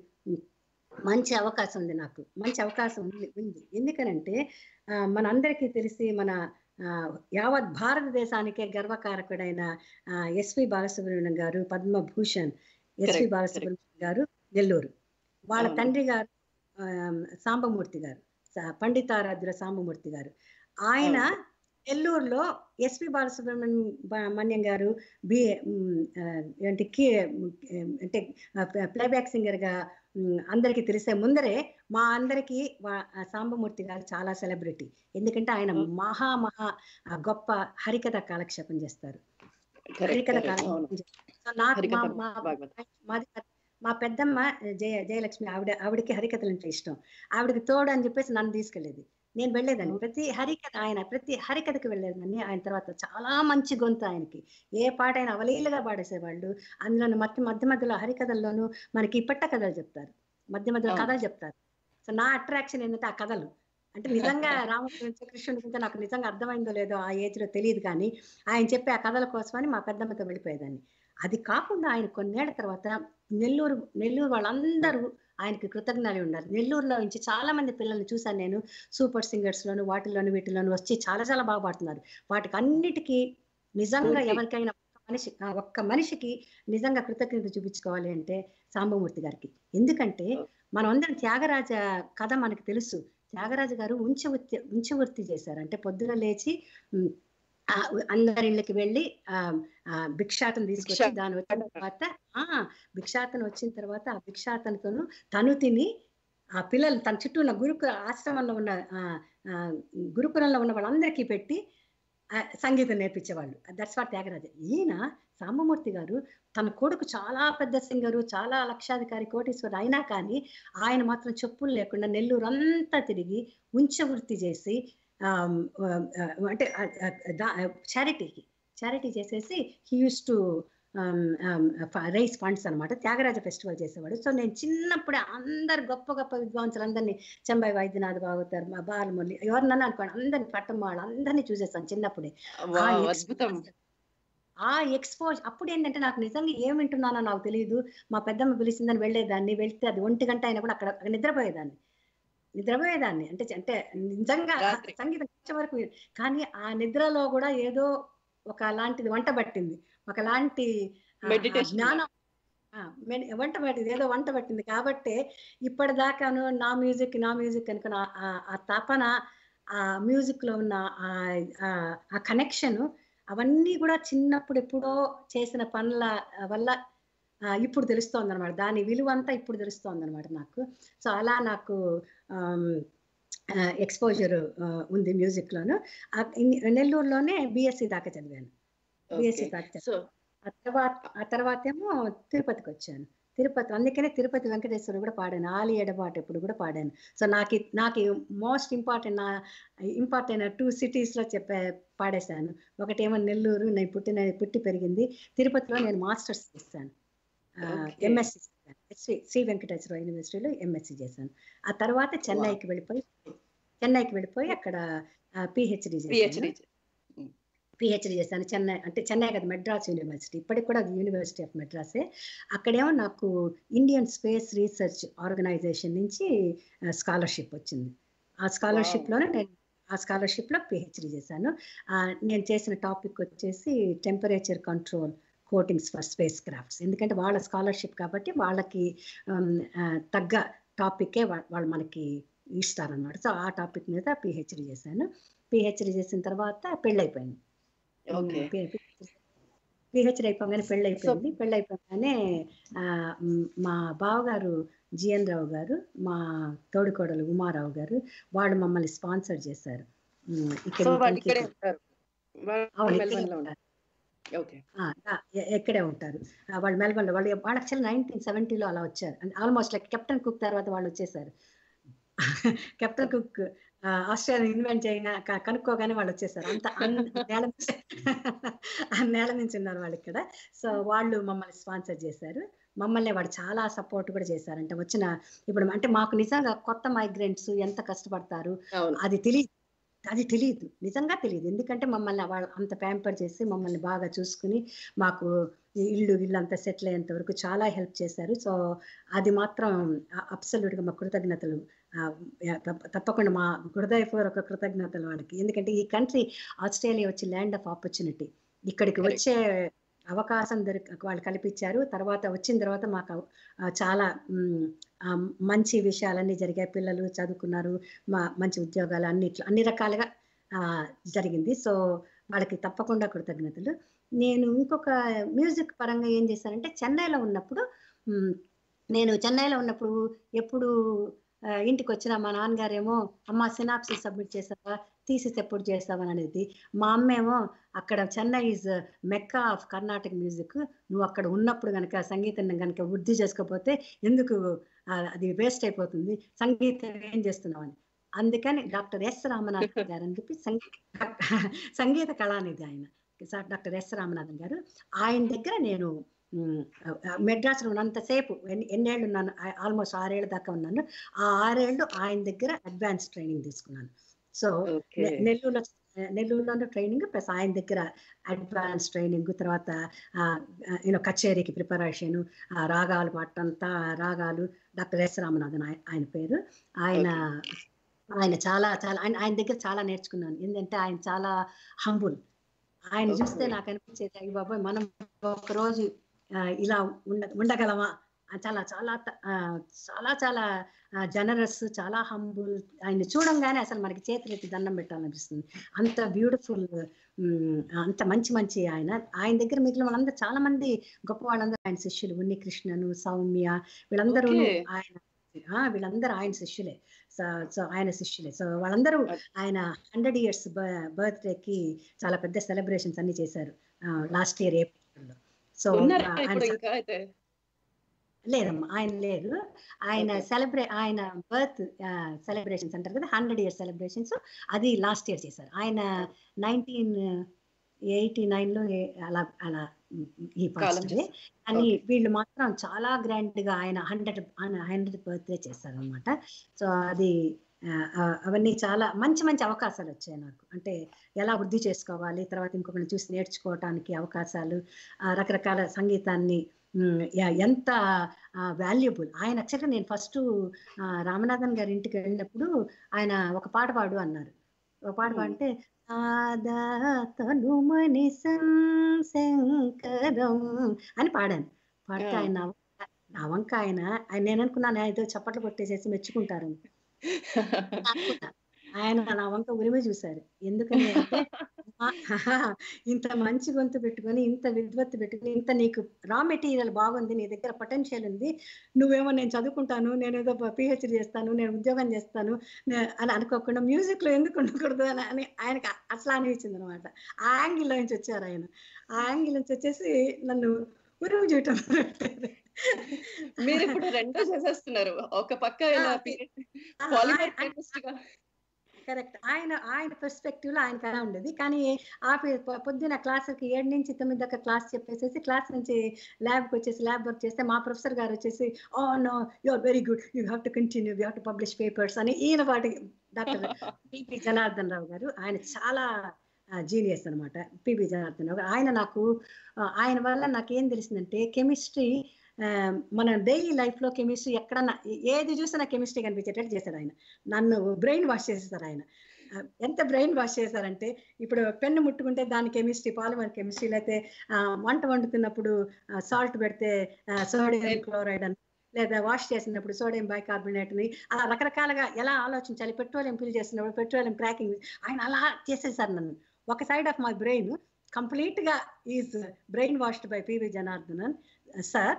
మంచి అవకాశం ఉంది, నాకు మంచి అవకాశం ఉంది ఉంది ఎందుకనంటే మనందరికీ తెలిసి మన యావత్ భారతదేశానికే గర్వకారకుడైన ఎస్వి బాలసుబ్రహ్మణ్యం గారు, పద్మభూషణ్ ఎస్వి బాలసుబ్రహ్మణ్యం గారు నెల్లూరు. వాళ్ళ తండ్రి గారు సాంబమూర్తి గారు, పండితారాధ్యుల సాంబమూర్తి గారు. ఆయన నెల్లూరులో ఎస్వి బాలసుబ్రహ్మణ్యం గారు బి అంటే అంటే ప్లేబ్యాక్ సింగర్ గా అందరికీ తెలిసే ముందరే మా అందరికీ సాంబమూర్తి గారు చాలా సెలబ్రిటీ. ఎందుకంటే ఆయన మహా మహా గొప్ప హరికథ కాలక్షేపం చేస్తారు. హరికథ కాలక్షేపం చేస్తారు. నాకు మాది మా పెద్దమ్మ జయ జయలక్ష్మి, ఆవిడ ఆవిడకి హరికథలు అంటే ఇష్టం. ఆవిడకి తోడు అని చెప్పేసి నన్ను తీసుకెళ్లేది. నేను వెళ్ళేదాన్ని ప్రతి హరికథ, ఆయన ప్రతి హరికథకి వెళ్ళేదాన్ని. ఆయన తర్వాత చాలా మంచి గొంతు ఆయనకి, ఏ పాట ఆయన అవలీలుగా పాడేసేవాళ్ళు. అందులోనూ మధ్య మధ్య మధ్యలో హరికథల్లోనూ మనకి పట్ట కథలు చెప్తారు, మధ్య మధ్యలో కథలు చెప్తారు. సో నా అట్రాక్షన్ ఏంటంటే ఆ కథలు. అంటే నిజంగా రాముడి గురించి కృష్ణుడి గురించి నాకు నిజంగా అర్థమైందో లేదో ఆ ఏజ్ లో తెలియదు, కానీ ఆయన చెప్పే ఆ కథల కోసమని మా పెద్దమ్మతో వెళ్ళిపోయేదాన్ని. అది కాకుండా ఆయన కొన్నేళ్ల తర్వాత నెల్లూరు నెల్లూరు వాళ్ళందరూ ఆయనకి కృతజ్ఞతలు ఉండాలి. నెల్లూరులో నుంచి చాలా మంది పిల్లల్ని చూసాను నేను, సూపర్ సింగర్స్ లోను వాటిలోను వీటిలోను వచ్చి చాలా చాలా బాగా పాడుతున్నారు. వాటికి అన్నిటికీ నిజంగా ఎవరికైనా మనిషి ఒక్క మనిషికి నిజంగా కృతజ్ఞత చూపించుకోవాలి అంటే సాంబమూర్తి గారికి. ఎందుకంటే మనం అందరం త్యాగరాజ కథ మనకి తెలుసు. త్యాగరాజ గారు ఉంచి వృత్తి ఉంచి వృత్తి చేశారు. అంటే పొద్దున లేచి అందరి ఇళ్ళకి వెళ్ళి ఆ భిక్షాటను తీసుకొచ్చి దాని వచ్చిన తర్వాత ఆ భిక్షాటన వచ్చిన తర్వాత ఆ భిక్షాటనతోను తను తిని ఆ పిల్లలు తన చుట్టూ ఉన్న గురుకుల ఆశ్రమంలో ఉన్న ఆ గురుకులంలో ఉన్న వాళ్ళందరికీ పెట్టి సంగీతం నేర్పించేవాళ్ళు. That's what Tyagaraja. ఈయన సాంబమూర్తి గారు తన కొడుకు చాలా పెద్ద సింగరు, చాలా లక్షాధికారి, కోటీశ్వరుడు అయినా కానీ ఆయన మాత్రం చెప్పులు లేకుండా నెల్లూరు అంతా తిరిగి ఉంచ వృత్తి చేసి అంటే చారిటీకి చారిటీ చేసేసి he used to raise funds అనమాట. త్యాగరాజ ఫెస్టివల్ చేసేవాడు. సో నేను చిన్నప్పుడే అందరు గొప్ప గొప్ప విద్వాంసులు అందరినీ, చెంబై వైద్యనాథ్ భాగవతారు, మా బాలమురళి, ఎవరినన్నా అనుకోండి, అందరిని పట్టం వాళ్ళు అందరినీ చూసేస్తాను చిన్నప్పుడే. ఆ ఎక్స్పోజ్ అప్పుడు ఏంటంటే నాకు నిజంగా ఏం వింటున్నానో నాకు తెలియదు. మా పెద్దమ్మ పిలిచిందని వెళ్ళేదాన్ని. వెళ్తే అది ఒంటి గంట అయినా కూడా అక్కడ నిద్రపోయేదాన్ని నిద్రపోయేదాన్ని అంటే అంటే నిజంగా సంగీతం వచ్చే వరకు. కానీ ఆ నిద్రలో కూడా ఏదో ఒక లాంటిది వంట పట్టింది, ఒకలాంటి జ్ఞానం వంట పట్టింది, ఏదో వంట పట్టింది. కాబట్టి ఇప్పటిదాకాను నా మ్యూజిక్ నా మ్యూజిక్ అనుకున్న ఆ తపన, ఆ మ్యూజిక్ లో ఉన్న ఆ కనెక్షన్, అవన్నీ కూడా చిన్నప్పుడు ఎప్పుడో చేసిన పనుల వల్ల ఇప్పుడు తెలుస్తోంది అనమాట. దాని విలువ అంతా ఇప్పుడు తెలుస్తోంది అనమాట నాకు. సో అలా నాకు ఎక్స్పోజర్ ఉంది మ్యూజిక్ లోను. నెల్లూరులోనే బిఎస్సి దాకా చదివాను. బిఎస్సి దాకా చదివాను. ఆ తర్వాత ఆ తర్వాత ఏమో తిరుపతికి వచ్చాను. తిరుపతి అందుకనే తిరుపతి వెంకటేశ్వర కూడా పాడాను. ఆలి ఎడబాటు ఎప్పుడు కూడా పాడాను. సో నాకు నాకు మోస్ట్ ఇంపార్టెంట్ నా ఇంపార్టెంట్ టూ సిటీస్ లో చెప్పే పాడేశాను. ఒకటేమో నెల్లూరు, నేను పుట్టిన పుట్టి పెరిగింది. తిరుపతిలో నేను మాస్టర్స్ చేశాను, ఎంఎస్సి శ్రీ శ్రీ వెంకటేశ్వర యూనివర్సిటీలో ఎంఎస్సి చేశాను. ఆ తర్వాత చెన్నైకి వెళ్ళిపోయి చెన్నైకి వెళ్ళిపోయి అక్కడ పిహెచ్డి చేశాను. పిహెచ్డి చేశాను చెన్నై, అంటే చెన్నై కదా, మెడ్రాస్ యూనివర్సిటీ, ఇప్పటికి కూడా అది యూనివర్సిటీ ఆఫ్ మెడ్రాసే. అక్కడేమో నాకు ఇండియన్ స్పేస్ రీసెర్చ్ ఆర్గనైజేషన్ నుంచి స్కాలర్షిప్ వచ్చింది. ఆ స్కాలర్షిప్లోనే నేను ఆ స్కాలర్షిప్లో పిహెచ్డి చేశాను. నేను చేసిన టాపిక్ వచ్చేసి temperature control coatings for space crafts. ఎందుకంటే వాళ్ళ స్కాలర్షిప్ కాబట్టి వాళ్ళకి తగ్గ టాపిక్కే వాళ్ళు మనకి ఇస్తారనమాట. సో ఆ టాపిక్ మీద పిహెచ్డి చేశాను. పిహెచ్డి చేసిన తర్వాత పెళ్ళైపోయింది. ఓకే. పిహెచ్డి అయిపోగానే పెళ్ళి సో అయిపోయింది. పెళ్ళి అయిపోగానే మా బావగారు జిఎన్ రావు గారు, మా తోడికోడలు ఉమారావు గారు, వాళ్ళు మమ్మల్ని స్పాన్సర్ చేశారు. ఇక్కడ సో ఈ వాళ్ళు ఇక్కడే కంట్రీకి ఉంటారు. వాళ్ళు అవును ఇక్కడే మెల్బర్న్‌లో ఉంటారు. ఉంటారు. ఓకే. ఆ! ఆ! ఎ ఎక్కడే ఉంటారు. ఆహ్, వాళ్ళు మెల్బర్న్‌లో వాళ్ళు వాళ్ళు యాక్చువల్లీ నైన్టీన్ సెవెంటీలో అలా వచ్చారు. ఆల్మోస్ట్ లైక్ కెప్టెన్ కుక్ తర్వాత వాళ్ళు వచ్చేసారు. Captain Cook ah, Australia invent చేయగా క కనుక్కోగానే వాళ్ళు వచ్చేసారు. అంత అన్ నేల నుంచి ఆ నేల నుంచి ఉన్నారు వాళ్ళిక్కడ. సో, వాళ్ళు మమ్మల్ని స్పాన్సర్ చేశారు. మమ్మల్ని వాళ్ళు చాలా సపోర్ట్ కూడా చేశారు. అంటే వచ్చిన ఇప్పుడు అంటే మాకు నిజంగా కొత్త మైగ్రెంట్స్ ఎంత కష్టపడతారు అవును. అది తెలీదు. అది తెలీదు. నిజంగా తెలీదు. ఎందుకంటే మమ్మల్ని వాళ్ళు అంత ప్యాంపర్ చేసి మమ్మల్ని బాగా చూసుకొని మాకు ఇల్లు ఇల్లంతా సెటిల్ అయ్యేంత వరకు చాలా హెల్ప్ చేశారు. సో, అది మాత్రం అ అబ్సల్యూట్‌గా మా కృతజ్ఞతలు. ఆహ్, యాహ్! తప్ తప్పకుండా మా హృదయపూర్వక కృతజ్ఞతలు వాళ్ళకి. ఎందుకంటే ఈ కంట్రీ ఆస్ట్రేలియా వచ్చి ల్యాండ్ ఆఫ్ ఆపర్చునిటీ. ఇక్కడికి కరెక్ట్. వచ్చే అవకాశం దొరికి వాళ్ళు కల్పించారు. తర్వాత వచ్చిన తర్వాత మాకు ఆహ్, చాలా హ్మ్, ఆహ్, మంచి విషయాలన్నీ జరిగాయి. పిల్లలు చదువుకున్నారు. మ మంచి ఉద్యోగాలు అన్నిట్లో అన్ని రకాలుగా ఆహ్, జరిగింది. సో, వాళ్ళకి తప్పకుండా కృతజ్ఞతలు. నేను ఇంకొక మ్యూజిక్ పరంగా ఏం చేశానంటే చెన్నైలో ఉన్నప్పుడు హ్మ్, నేను చెన్నైలో ఉన్నప్పుడు ఎప్పుడు ఆహ్, ఇంటికొచ్చినా మా నాన్నగారేమో అమ్మ సినాప్సిస్ సబ్మిట్ చేసావా? థీసిస్ ఎప్పుడు చేస్తావని అనేది. మా అమ్మేమో అక్కడ Chennai is Mecca of Carnatic music. నువ్వు అక్కడ ఉన్నప్పుడు గనక సంగీతం గనక వృద్ధి చేసుకోకపోతే ఎందుకు ఆహ్, అది వేస్ట్ అయిపోతుంది. సంగీతం ఏం చేస్తున్నావని. అందుకని డాక్టర్ ఎస్ రామనాథన్ గారని చెప్పి సంగీత సంగీత కళానిధి ఆయన. సార్ డాక్టర్ ఎస్ రామనాథన్ గారు. ఆయన దగ్గర నేను హ్మ్. ఆహ్, ఆహ్, మెడ్రాస్‌లో ఉన్నంతసేపు ఎన్ని ఎన్నేళ్ళు ఉన్నాను ఆహ్, ఆల్‌మోస్ట్ ఆరు ఏళ్ల దాకా ఉన్నాను. ఆ ఆరు ఏళ్ళు ఆయన దగ్గర అడ్వాన్స్ ట్రైనింగ్ తీసుకున్నాను. So, okay. నె నెల్లూరులో ఆహ్, నెల్లూరులోనే ట్రైనింగ్ ప్లస్ ఆయన దగ్గర అడ్వాన్స్ ట్రైనింగ్ తర్వాత ఆహ్, ఆహ్, యూ నో కచేరీకి ప్రిపరేషను, ఆహ్, రాగాలు పాటంతా రాగాలు డాక్టర్ ఎస్ రామనాథన్ ఆయ ఆయన పేరు. ఆయన ఓకే. ఆయన చాలా చాలా ఆయన ఆయన దగ్గర చాలా నేర్చుకున్నాను. ఏందంటే ఆయన చాలా హంబుల్. ఆయన చూస్తే ఓకే. నాకనిపించేది అయ్య బాబోయ్! మనం ఒకరోజు ఆహ్, ఇలా ఉండ ఉండగలమా? ఆహ్, చాలా చాలా త ఆహ్, చాలా చాలా ఆహ్, జనరస్ చాలా హంబుల్. ఆయన్ని చూడంగానే అసలు మనకి చేతులెత్తి దండం పెట్టాలనిపిస్తుంది. అంత బ్యూటిఫుల్ హ్మ్. అంత మంచి మంచి ఆయన. ఆయన దగ్గర మిగిలిన వాళ్ళందరూ చాలా మంది గొప్ప వాళ్ళందరూ ఆయన శిష్యులు. ఉన్ని కృష్ణను, సౌమ్య ఓకే. వీళ్ళందరూను ఆయన ఆ! వీళ్ళందరూ ఆయన శిష్యులే. సో, సో ఆయన శిష్యులే. సో వాళ్ళందరూ అద్ ఆయన వంద ఇయర్స్ బ బర్త్‌డేకి చాలా పెద్ద సెలబ్రేషన్స్ అన్నీ చేశారు. ఆహ్, లాస్ట్ ఇయర్ ఏప్రిల్‌లో. సో, ఉన్నారా ఆహ్, ఆయన ఇప్పుడు స ఇంకా అయితే? లేదమ్మా. ఆయన లేరు. ఆయన ఓకే. సెలబ్రే ఆయన బర్త్ ఆహ్, సెలబ్రేషన్స్ అంటారు కదా! వంద ఇయర్స్ సెలబ్రేషన్స్ అది లాస్ట్ ఇయర్ చేశారు. ఆయన పంతొమ్మిది వందల ఎనభై తొమ్మిదిలో ఎ అలా అలా హ్మ్, హి కాలం పాస్డ్ అవే. చేశారు. కానీ ఓకే. వీళ్ళు మాత్రం చాలా గ్రాండ్‌గా ఆయన వంద ఆయన వందవ బర్త్‌డే చేశారనమాట. సో, అది ఆహ్, ఆహ్, అవన్నీ చాలా మంచి మంచి అవకాశాలొచ్చాయి నాకు. అంటే ఎలా వృద్ధి చేసుకోవాలి, తర్వాత ఇంకొకరిని చూసి నేర్చుకోవటానికి అవకాశాలు, ఆహ్, రకరకాల సంగీతాన్ని హ్మ్, య ఎంత ఆహ్, వాల్యుబుల్. ఆయన యాక్చువల్‌గా నేను ఫస్టు ఆహ్, రామనాథన్ గారి ఇంటికెళ్ళినప్పుడు ఆయన ఒక పాట పాడు అన్నారు. ఒక పాట హ్మ్. పాడితే ఆదా తనుమని సంశంకరం అని పాడాను. పాడితే ఆ! ఆయన నా వంక నా వంక ఆయన ఆయన నేననుకున్నాను ఏదో చప్పట్లు కొట్టేసేసి మెచ్చుకుంటారని. అనుకున్నా. ఆయన నా వంక ఉరిమి చూసారు. ఎందుకని అంటే ఆహ్, ఇంత మంచి గొంతు పెట్టుకొని, ఇంత విద్వత్తు పెట్టుకొని, ఇంత నీకు రా మెటీరియల్ బాగుంది. నీ దగ్గర పొటెన్షియల్ ఉంది. నువ్వేమో నేను చదువుకుంటాను. నేనేదో ప పీహెచ్‌డీ చేస్తాను. నేను ఉద్యోగం చేస్తాను. నే అని అనుకోకుండా మ్యూజిక్‌లో ఎందుకు ఉండకూడదు అని అని ఆయనకి అట్లా అనిపించిందనమాట. ఆ యాంగిల్‌లో నుంచి వచ్చారాయన. ఆ యాంగిల్ నుంచి వచ్చేసి నన్ను ఉరుము చూడటం మొదలుపెట్టారు. మీరిప్పుడు రెండు చేసేస్తున్నారు. ఒక పక్క ఆ! ఇలా అది. పీరియడ్ ఆ! ఆయ పాలిమర్ అన్ కెమిస్ట్‌గా కరెక్ట్. ఆయన ఆయన పర్స్‌పెక్టివ్‌లో ఆయనకలా ఉండేది. కానీ ఆపి పొ పొద్దున్న క్లాస్‌కి ఏడు నుంచి తొమ్మిది దాకా క్లాస్ చెప్పేసేసి, క్లాస్ నుంచి ల్యాబ్‌కొచ్చేసి ల్యాబ్ వర్క్ చేస్తే మా ప్రొఫెసర్ గారొచ్చేసి, "oh! No you are very good. You have to continue. You have to publish papers" అని ఈయన పాటికి డాక్టర్ పిపి జనార్దన్ రావు గారు. ఆయన చాలా ఆహ్, జీనియస్ అనమాట. పిపి జనార్దన్ రావు గారు. ఆయన నాకు ఆహ్, ఆయన వల్ల నాకేం తెలిసిందంటే కెమిస్ట్రీ ఆహ్, మన డైలీ లైఫ్‌లో కెమిస్ట్రీ ఎక్కడన్నా ఏ ఏది చూసినా కెమిస్ట్రీ కనిపించేటట్టు చేశాడాయన. నన్ను బ్రెయిన్ వాష్ చేసేసారాయన. ఆహ్, ఎంత బ్రెయిన్ వాష్ చేశారంటే, ఇప్పుడు పెన్ను ముట్టుకుంటే దాని కెమిస్ట్రీ, పాలిమర్ కెమిస్ట్రీ లేతే ఆహ్, వంట వండుతున్నప్పుడు ఆహ్, సాల్ట్ పెడితే ఆహ్, సోడియం క్లోరైడ్ అని, లేదా వాష్ చేసినప్పుడు సోడియం బైకార్బోనేట్ అని అలా రకరకాలుగా ఎలా ఆలోచించాలి, పెట్రోలియం ఫిల్ చేస్తున్నప్పుడు పెట్రోలియం క్రాకింగ్ ఆయన అలా చేసేసారు నన్ను. ఒక side of my brain complete గా is brain washed by PV Janardhanan sir.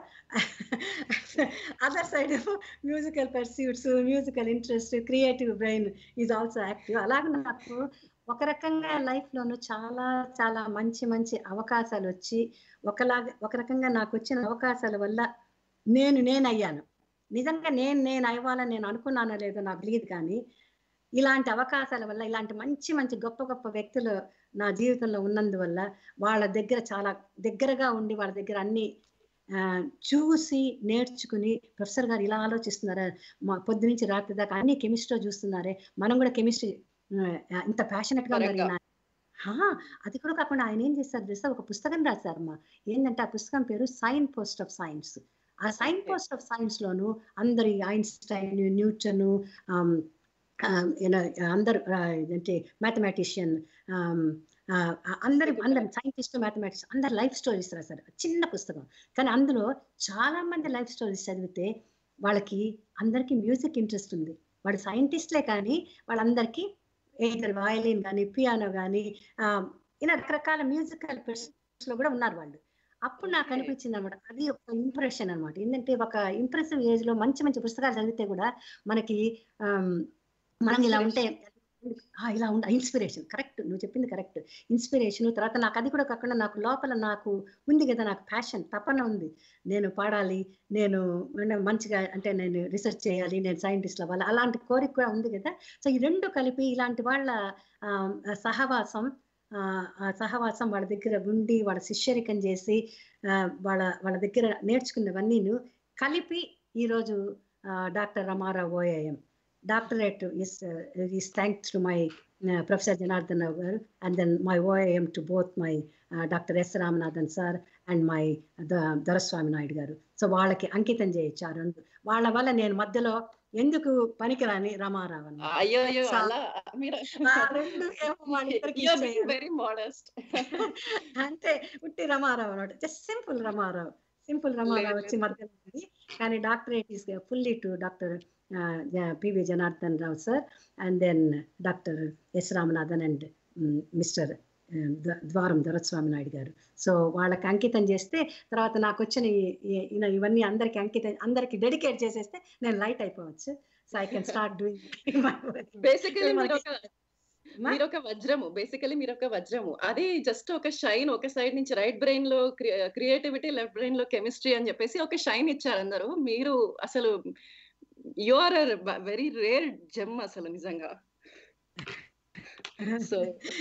Other side musical pursuits, musical interest, creative brain is also active. అలాగే నాకు ఒక రకంగా లైఫ్ లోను చాలా చాలా మంచి మంచి అవకాశాలు వచ్చి ఒకలాగా ఒక రకంగా నాకు వచ్చిన అవకాశాల వల్ల నేను నేను అయ్యాను. నిజంగా నేను నేను అవ్వాలని నేను అనుకున్నానో లేదో నాకు తెలియదు, కానీ ఇలాంటి అవకాశాల వల్ల, ఇలాంటి మంచి మంచి గొప్ప గొప్ప వ్యక్తులు నా జీవితంలో ఉన్నందువల్ల, వాళ్ళ దగ్గర చాలా దగ్గరగా ఉండి వాళ్ళ దగ్గర అన్ని ఆ, చూసి నేర్చుకుని, ప్రొఫెసర్ గారు ఇలా ఆలోచిస్తున్నారా, మా పొద్దు నుంచి రాత్రి దాకా అన్ని కెమిస్ట్రీ చూస్తున్నారే, మనం కూడా కెమిస్ట్రీ ఇంత ప్యాషనెట్ గా ఉన్నారు ఈయన. హా, అది కూడా కాకుండా ఆయన ఏం చేస్తారు తెలుసా, ఒక పుస్తకం రాశారమ్మా. ఏంటంటే ఆ పుస్తకం పేరు సైన్ పోస్ట్ ఆఫ్ సైన్స్. ఆ సైన్ పోస్ట్ ఆఫ్ సైన్స్ లోను అందరి ఐన్స్టైన్, న్యూటన్, అందరు అంటే మ్యాథమెటిషియన్, అందరు అందరు సైంటిస్ట్, మ్యాథమెటిక్స్ అందరు లైఫ్ స్టోరీస్ రాశారు. చిన్న పుస్తకం, కానీ అందులో చాలా మంది లైఫ్ స్టోరీస్ చదివితే వాళ్ళకి అందరికీ మ్యూజిక్ ఇంట్రెస్ట్ ఉంది. వాళ్ళు సైంటిస్ట్లే కానీ వాళ్ళందరికీ ఏదర్ వయలిన్ కానీ, పియానో కానీ, ఇలా రకరకాల మ్యూజికల్ లో కూడా ఉన్నారు వాళ్ళు. అప్పుడు నాకు అనిపించింది అనమాట, అది ఒక ఇంప్రెషన్ అనమాట. ఏంటంటే ఒక ఇంప్రెసివ్ ఏజ్ లో మంచి మంచి పుస్తకాలు చదివితే కూడా మనకి మనం ఇలా ఉంటే ఇలా ఉండ ఇన్స్పిరేషన్. కరెక్ట్, నువ్వు చెప్పింది కరెక్ట్. ఇన్స్పిరేషన్, తర్వాత నాకు అది కూడా కాకుండా నాకు లోపల నాకు ఉంది కదా, నాకు ప్యాషన్, తపన ఉంది, నేను పాడాలి, నేను మంచిగా అంటే నేను రీసెర్చ్ చేయాలి, నేను సైంటిస్ట్ అవ్వాలి, అలాంటి కోరిక కూడా ఉంది కదా. సో ఈ రెండు కలిపి ఇలాంటి వాళ్ళ సహవాసం ఆ సహవాసం వాళ్ళ దగ్గర ఉండి వాళ్ళ శిష్యరికం చేసి వాళ్ళ వాళ్ళ దగ్గర నేర్చుకున్నవన్నీను కలిపి ఈరోజు doctor Ramarao OAM doctorate is uh, is thanks to my uh, Professor Janardhan Rao, and then my O I M to both my uh, Doctor S. Ramanathan sir and my the Doraswamy Naidu garu. So వాళ్ళకి అంకితం చేయొచ్చారు. వాళ్ళ వల్ల నేను మధ్యలో ఎందుకు పనికిరాని రమారావు అన్న. అయ్యో అయ్యో అలా మీరు వెరీ మోడెస్ట్. అంటే ఉట్టి రమారావు అన్నమాట, just simple Ramarao, simple Ramarao వచ్చి మధ్యలో ఉంది. కానీ doctorate is fully to doctor PV Janardhan Rao sir, and then doctor S Ramanathan and mister Dwaram Doraswamy Naidu గారు. సో వాళ్ళకి అంకితం చేస్తే తర్వాత నాకు వచ్చిన ఇవన్నీ అందరికి అంకితం, అందరికి డెడికేట్ చేసేస్తే నేను లైట్ అయిపోవచ్చు. So I can start doing. Basically మీరు ఒక వజ్రము, బేసికలీ మీరు ఒక వజ్రము. అది జస్ట్ ఒక షైన్, ఒక సైడ్ నుంచి రైట్ బ్రెయిన్ లో క్రియేటివిటీ, లెఫ్ట్ బ్రెయిన్ లో కెమిస్ట్రీ అని చెప్పేసి ఒక షైన్ ఇచ్చారు అందరూ. మీరు అసలు you are very rare gem అసలు నిజంగా. సో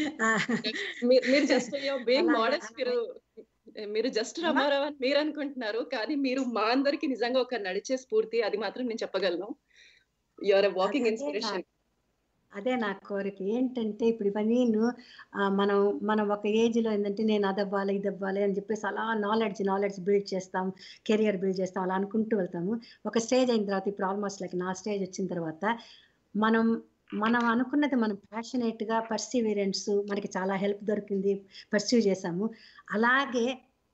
మీరు జస్ట్ బీయింగ్ మోడెస్ట్, మీరు మీరు జస్ట్ రమారావు అని మీరు అనుకుంటున్నారు, కానీ మీరు మా అందరికి నిజంగా ఒక నడిచే స్ఫూర్తి. అది మాత్రం నేను చెప్పగలను. You are a walking inspiration. అదే నా కోరిక. ఏంటంటే ఇప్పుడు ఇవన్నీ మనం మనం ఒక ఏజ్ లో ఏంటంటే నేను అది అవ్వాలి, ఇది అవ్వాలి అని చెప్పేసి అలా నాలెడ్జ్ నాలెడ్జ్ బిల్డ్ చేస్తాం, కెరియర్ బిల్డ్ చేస్తాం, అలా అనుకుంటూ వెళ్తాము. ఒక స్టేజ్ అయిన తర్వాత, ఇప్పుడు ఆల్మోస్ట్ లైక్ నా స్టేజ్ వచ్చిన తర్వాత, మనం మనం అనుకున్నది మనం ప్యాషనేట్ గా పర్సీవిరెన్స్, మనకి చాలా హెల్ప్ దొరికింది, పర్సీవ్ చేసాము. అలాగే